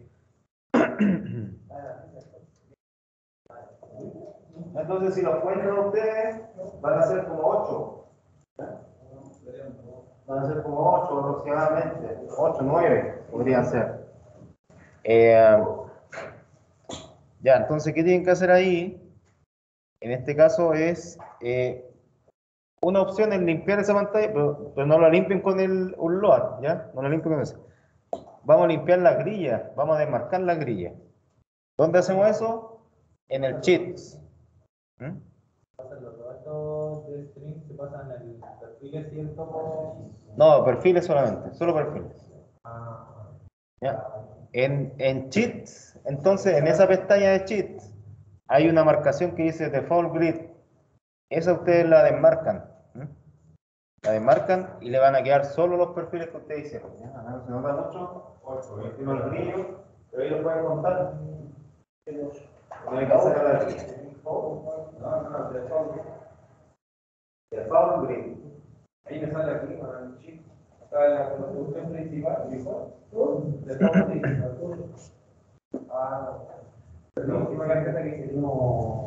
Speaker 1: Entonces, si los cuentan ustedes, van a ser como ocho. ¿Ya? Van a ser como ocho aproximadamente. ocho, nueve podrían ser. Eh, ya, entonces, ¿qué tienen que hacer ahí? En este caso es... Eh, una opción es limpiar esa pantalla, pero, pero no la limpien con el unload, ¿ya? No la limpien con eso. Vamos a limpiar las grillas, vamos a desmarcar las grillas. ¿Dónde hacemos eso? En el Sheets. ¿Mm?
Speaker 4: Los datos de string se pasan en el perfil, ¿cierto?
Speaker 1: No, perfiles solamente, solo perfiles. ¿Ya? En, en Sheets, entonces en esa pestaña de Sheets, hay una marcación que dice Default Grid. Esa ustedes la desmarcan. ¿Mm? La desmarcan y le van a quedar solo los perfiles que ustedes hicieron. ¿Ya? No se nota mucho, ocho, veintiuno el brillo, pero ahí lo pueden contar. Tienen que sacar la grilla. No, no, default. Default Grid.
Speaker 4: Ahí me sale aquí con el chip. Está en la construcción principal. Default principal. Ah, no. La última carpeta que dice no.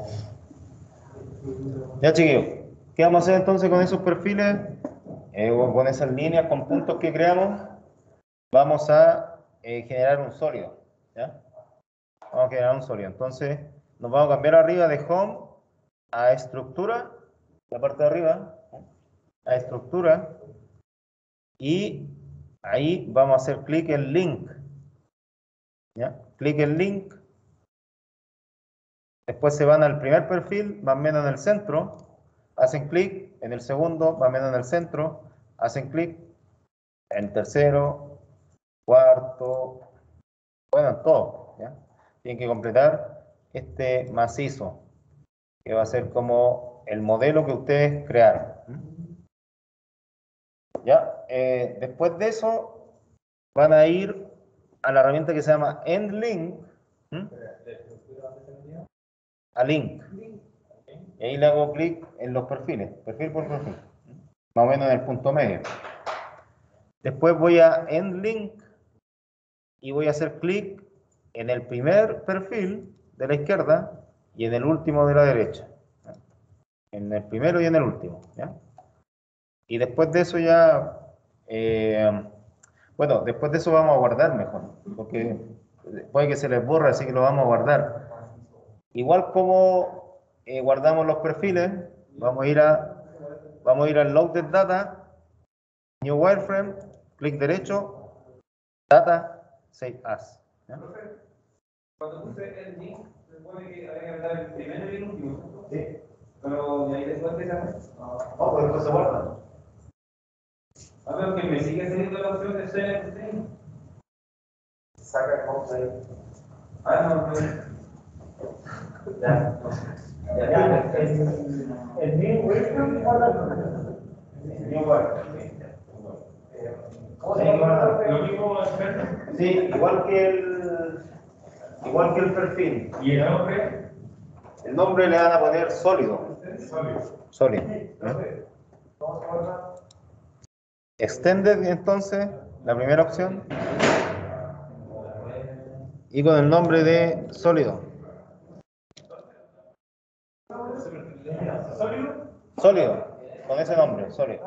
Speaker 1: Ya, chiquillos, ¿qué vamos a hacer entonces con esos perfiles? Eh, o con esas líneas, con puntos que creamos, vamos a eh, generar un sólido, ¿ya? Vamos a crear un sólido. Entonces, nos vamos a cambiar arriba de home a estructura, la parte de arriba, a estructura, y ahí vamos a hacer clic en link. ¿Ya? Clic en link. Después se van al primer perfil, más o menos en el centro, hacen clic en el segundo, más o menos en el centro, hacen clic en el tercero, cuarto, bueno, en todo, ¿ya? Tienen que completar este macizo, que va a ser como el modelo que ustedes crearon. ¿Ya? Eh, después de eso, van a ir a la herramienta que se llama EndLink, ¿Mm? a Link. Y ahí le hago clic en los perfiles, perfil por perfil, más o menos en el punto medio. Después voy a EndLink y voy a hacer clic en el primer perfil de la izquierda y en el último de la derecha. ¿Ya? En el primero y en el último. ¿Ya? Y después de eso ya, eh, bueno, después de eso vamos a guardar mejor, porque puede que se les borre, así que lo vamos a guardar. Igual como eh, guardamos los perfiles, vamos a ir a, vamos a ir al Loaded Data, New Wireframe, clic derecho, Data, Save As. ¿Ya?
Speaker 4: Cuando puse el link, se supone que había que agregar el primero y el último.
Speaker 1: Sí.
Speaker 4: Pero de ahí después te sale.
Speaker 1: No, pues después se guarda.
Speaker 4: A ver, que me sigue saliendo la opción de Select Thing.
Speaker 1: Saca el box ahí.
Speaker 4: Ah, no, pues.
Speaker 1: Ya.
Speaker 4: Ya, ya.
Speaker 2: El New Wireframe guarda.
Speaker 1: New Wireframe.
Speaker 2: ¿Cómo se llama? Lo mismo
Speaker 1: Sí, igual que el, igual que el perfil.
Speaker 2: ¿Y el nombre?
Speaker 1: El nombre le van a poner sólido.
Speaker 2: Sólido.
Speaker 1: Sólido. ¿Eh?
Speaker 2: ¿Cómo se llama?
Speaker 1: Extended, entonces, la primera opción. Y con el nombre de sólido.
Speaker 2: ¿Sólido?
Speaker 1: Sólido. Con ese nombre, sólido.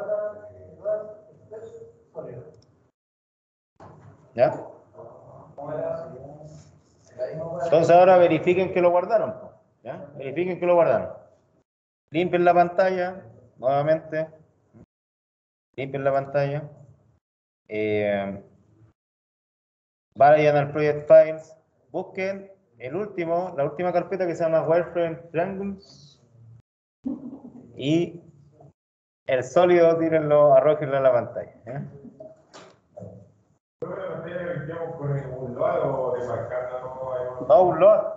Speaker 1: ¿Ya? Entonces ahora verifiquen que lo guardaron. ¿Ya? Verifiquen que lo guardaron. Limpien la pantalla, nuevamente. Limpien la pantalla. Eh, vayan al Project Files. Busquen el último, la última carpeta que se llama Wireframe Triangles. Y el sólido, tírenlo, arrójenlo a la pantalla. ¿Eh?
Speaker 2: ¿Luego la pantalla la limpiamos con un load o de marcarla? No,
Speaker 1: No, un load.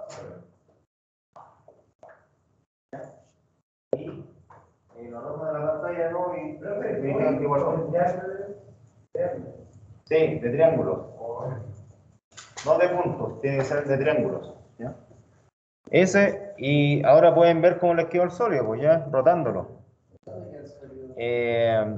Speaker 1: Y lo arrojan a la pantalla, ¿no? Y verifican que guardó. Sí, de triángulos. No de puntos, tiene que ser de triángulos. ¿Ya? Ese, y ahora pueden ver cómo les quedó el sólido, pues ya, rotándolo. Eh,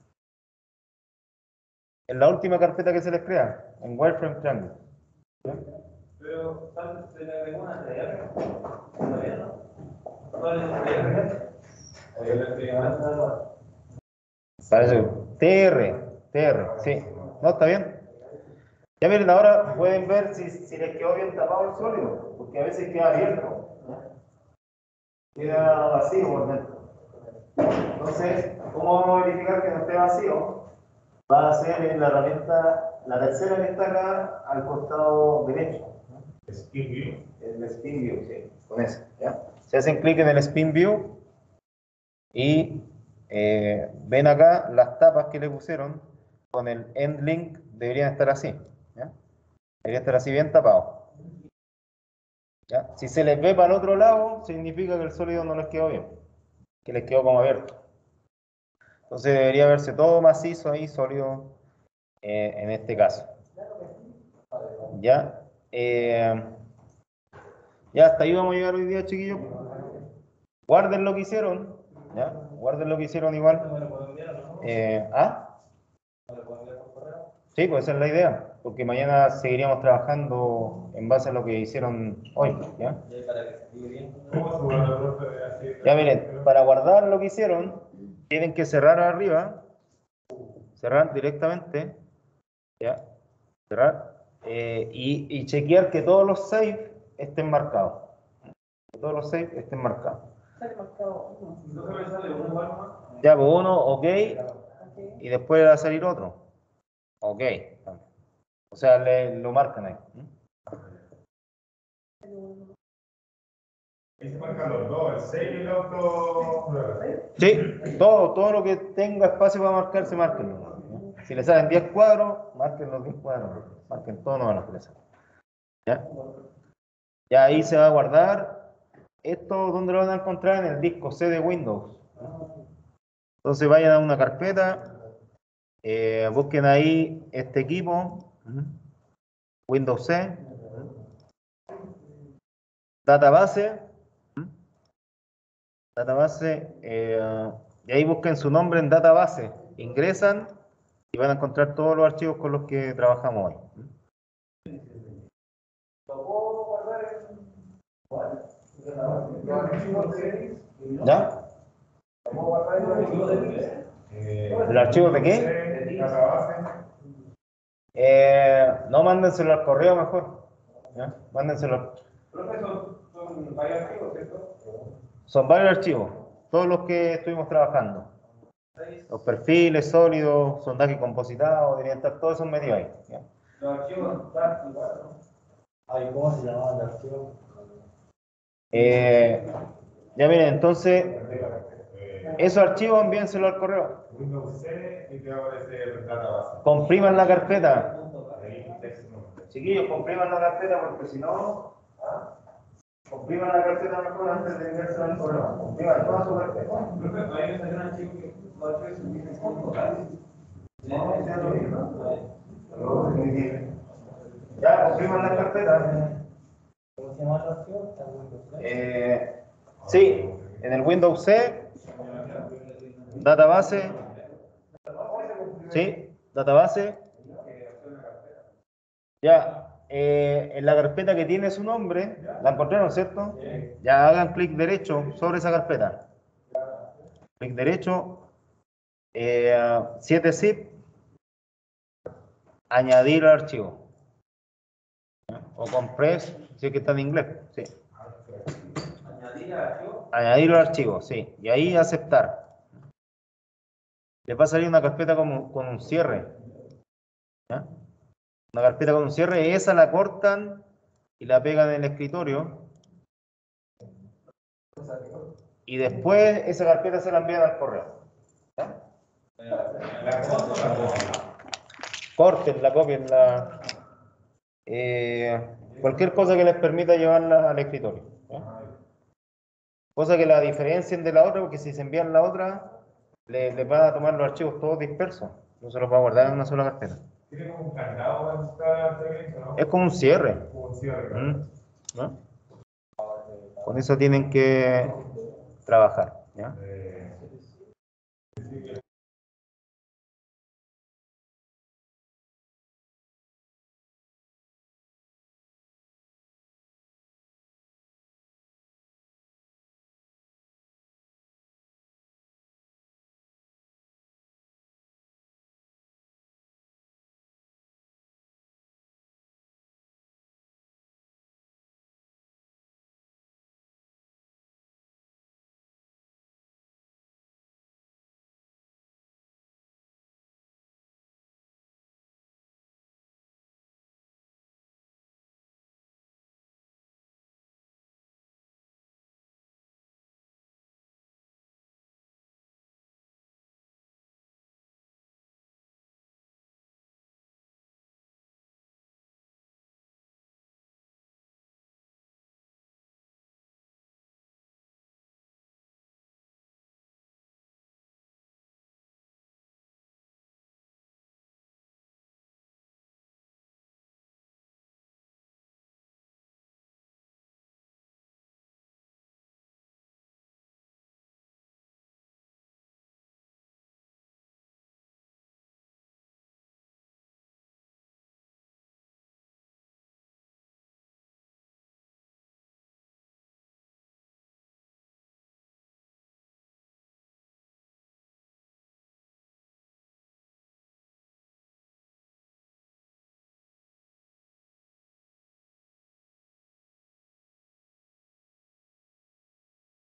Speaker 1: en la última carpeta que se les crea, en Wireframe Triangle. ¿Ya?
Speaker 4: Pero, ¿se le agregó una tarea? ¿Todavía no? ¿Todavía no se le agregó? Oye, le estoy llamando.
Speaker 1: Parece T R, T R, sí. ¿No? ¿Está bien? Ya miren, ahora pueden ver si, si les quedó bien tapado el sólido, porque a veces queda abierto. ¿Ya? Queda vacío por dentro. Entonces, ¿cómo vamos a verificar que no esté vacío? Va a ser en la herramienta, la tercera que está acá al costado derecho.
Speaker 2: Spin View.
Speaker 1: El Spin View, sí, con ese. ¿Ya? Se hacen clic en el Spin View y eh, ven acá las tapas que le pusieron con el End Link, deberían estar así. ¿Ya? Debería estar así bien tapado. ¿Ya? Si se les ve para el otro lado, significa que el sólido no les quedó bien, que les quedó como abierto. Entonces debería verse todo macizo ahí, sólido, eh, en este caso. ¿Ya? Eh, ya hasta ahí vamos a llegar hoy día, chiquillos. Guarden lo que hicieron. ¿Ya? Guarden lo que hicieron igual. Eh, ¿Ah? Sí, pues esa es la idea. Porque mañana seguiríamos trabajando en base a lo que hicieron hoy. ¿Ya?
Speaker 2: ¿Cómo se guarda el rostro de así?
Speaker 1: Ya miren, para guardar lo que hicieron, tienen que cerrar arriba. Cerrar directamente. ¿Ya? Cerrar. Eh, y, y chequear que todos los saves estén marcados. Todos los seis estén marcados.
Speaker 3: Sale marcado uno.
Speaker 4: Entonces me sale un igual más.
Speaker 1: Ya, pues uno, ok,
Speaker 3: Ok.
Speaker 1: y después va a salir otro. Ok. O sea, le, lo marcan ahí.
Speaker 2: Ahí se marcan los dos, el seis y el otro.
Speaker 1: Sí, todo, todo lo que tenga espacio para marcar, se marquen. ¿No? Si le salen diez cuadros, marquen los diez cuadros. Marquen todos los que les salen. ¿Ya? Ya ahí se va a guardar. Esto, ¿dónde lo van a encontrar? En el disco C de Windows. Entonces vayan a una carpeta, eh, busquen ahí este equipo, Windows C, database, database, eh, y ahí busquen su nombre en database, ingresan y van a encontrar todos los archivos con los que trabajamos hoy. ¿Ya? ¿El archivo de qué? Eh, no, mándenselo al correo mejor. ¿Ya? Mándenselo.
Speaker 4: Profesor, son varios archivos, ¿cierto?
Speaker 1: Son varios archivos, todos los que estuvimos trabajando. Los perfiles sólidos, sondaje compositado, deberían estar todos esos medios ahí. ¿Ya?
Speaker 4: Los archivos están igual, ¿no?
Speaker 5: Ay, ¿cómo se llama el archivo?
Speaker 1: Eh, ya miren, entonces, esos archivos envíenselo al correo.
Speaker 2: Windows C y te va a aparecer database.
Speaker 1: Compriman la carpeta.
Speaker 2: Ahí texto nombre.
Speaker 1: Chiquillos, compriman la carpeta porque si no, ¿ah? Compriman la carpeta mejor antes de enviársela al correo. Compriman toda su carpeta.
Speaker 4: Profesor, ahí me salió un archivo que los archivos se unen con totales.
Speaker 1: No, ya lo vi, ¿no? Ya, compriman la carpeta.
Speaker 5: ¿Cómo se llama el archivo? Está en Windows C.
Speaker 1: Eh, sí, en el Windows C, database, sí, database, ya, eh, en la carpeta que tiene su nombre, la encontraron, ¿cierto? Ya hagan clic derecho sobre esa carpeta, clic derecho, eh, siete zip, añadir al archivo, o compress, si es que está en inglés, sí.
Speaker 4: Añadir al archivo.
Speaker 1: Añadir al archivo, sí. Y ahí aceptar. Les va a salir una carpeta como, con un cierre. ¿Ya? Una carpeta con un cierre, esa la cortan y la pegan en el escritorio. Y después esa carpeta se la envían al correo. ¿Ya? Corten la copien la eh, cualquier cosa que les permita llevarla al escritorio. ¿Ya? Cosa que la diferencien de la otra, porque si se envían la otra, les le van a tomar los archivos todos dispersos. No se los va a guardar en una sola carpeta.
Speaker 2: Tiene como un candado cuando está bien, ¿no?
Speaker 1: Es como un cierre.
Speaker 2: Como un cierre,
Speaker 1: ¿Mm? ¿No? Con eso tienen que trabajar. ¿Ya?
Speaker 2: Eh,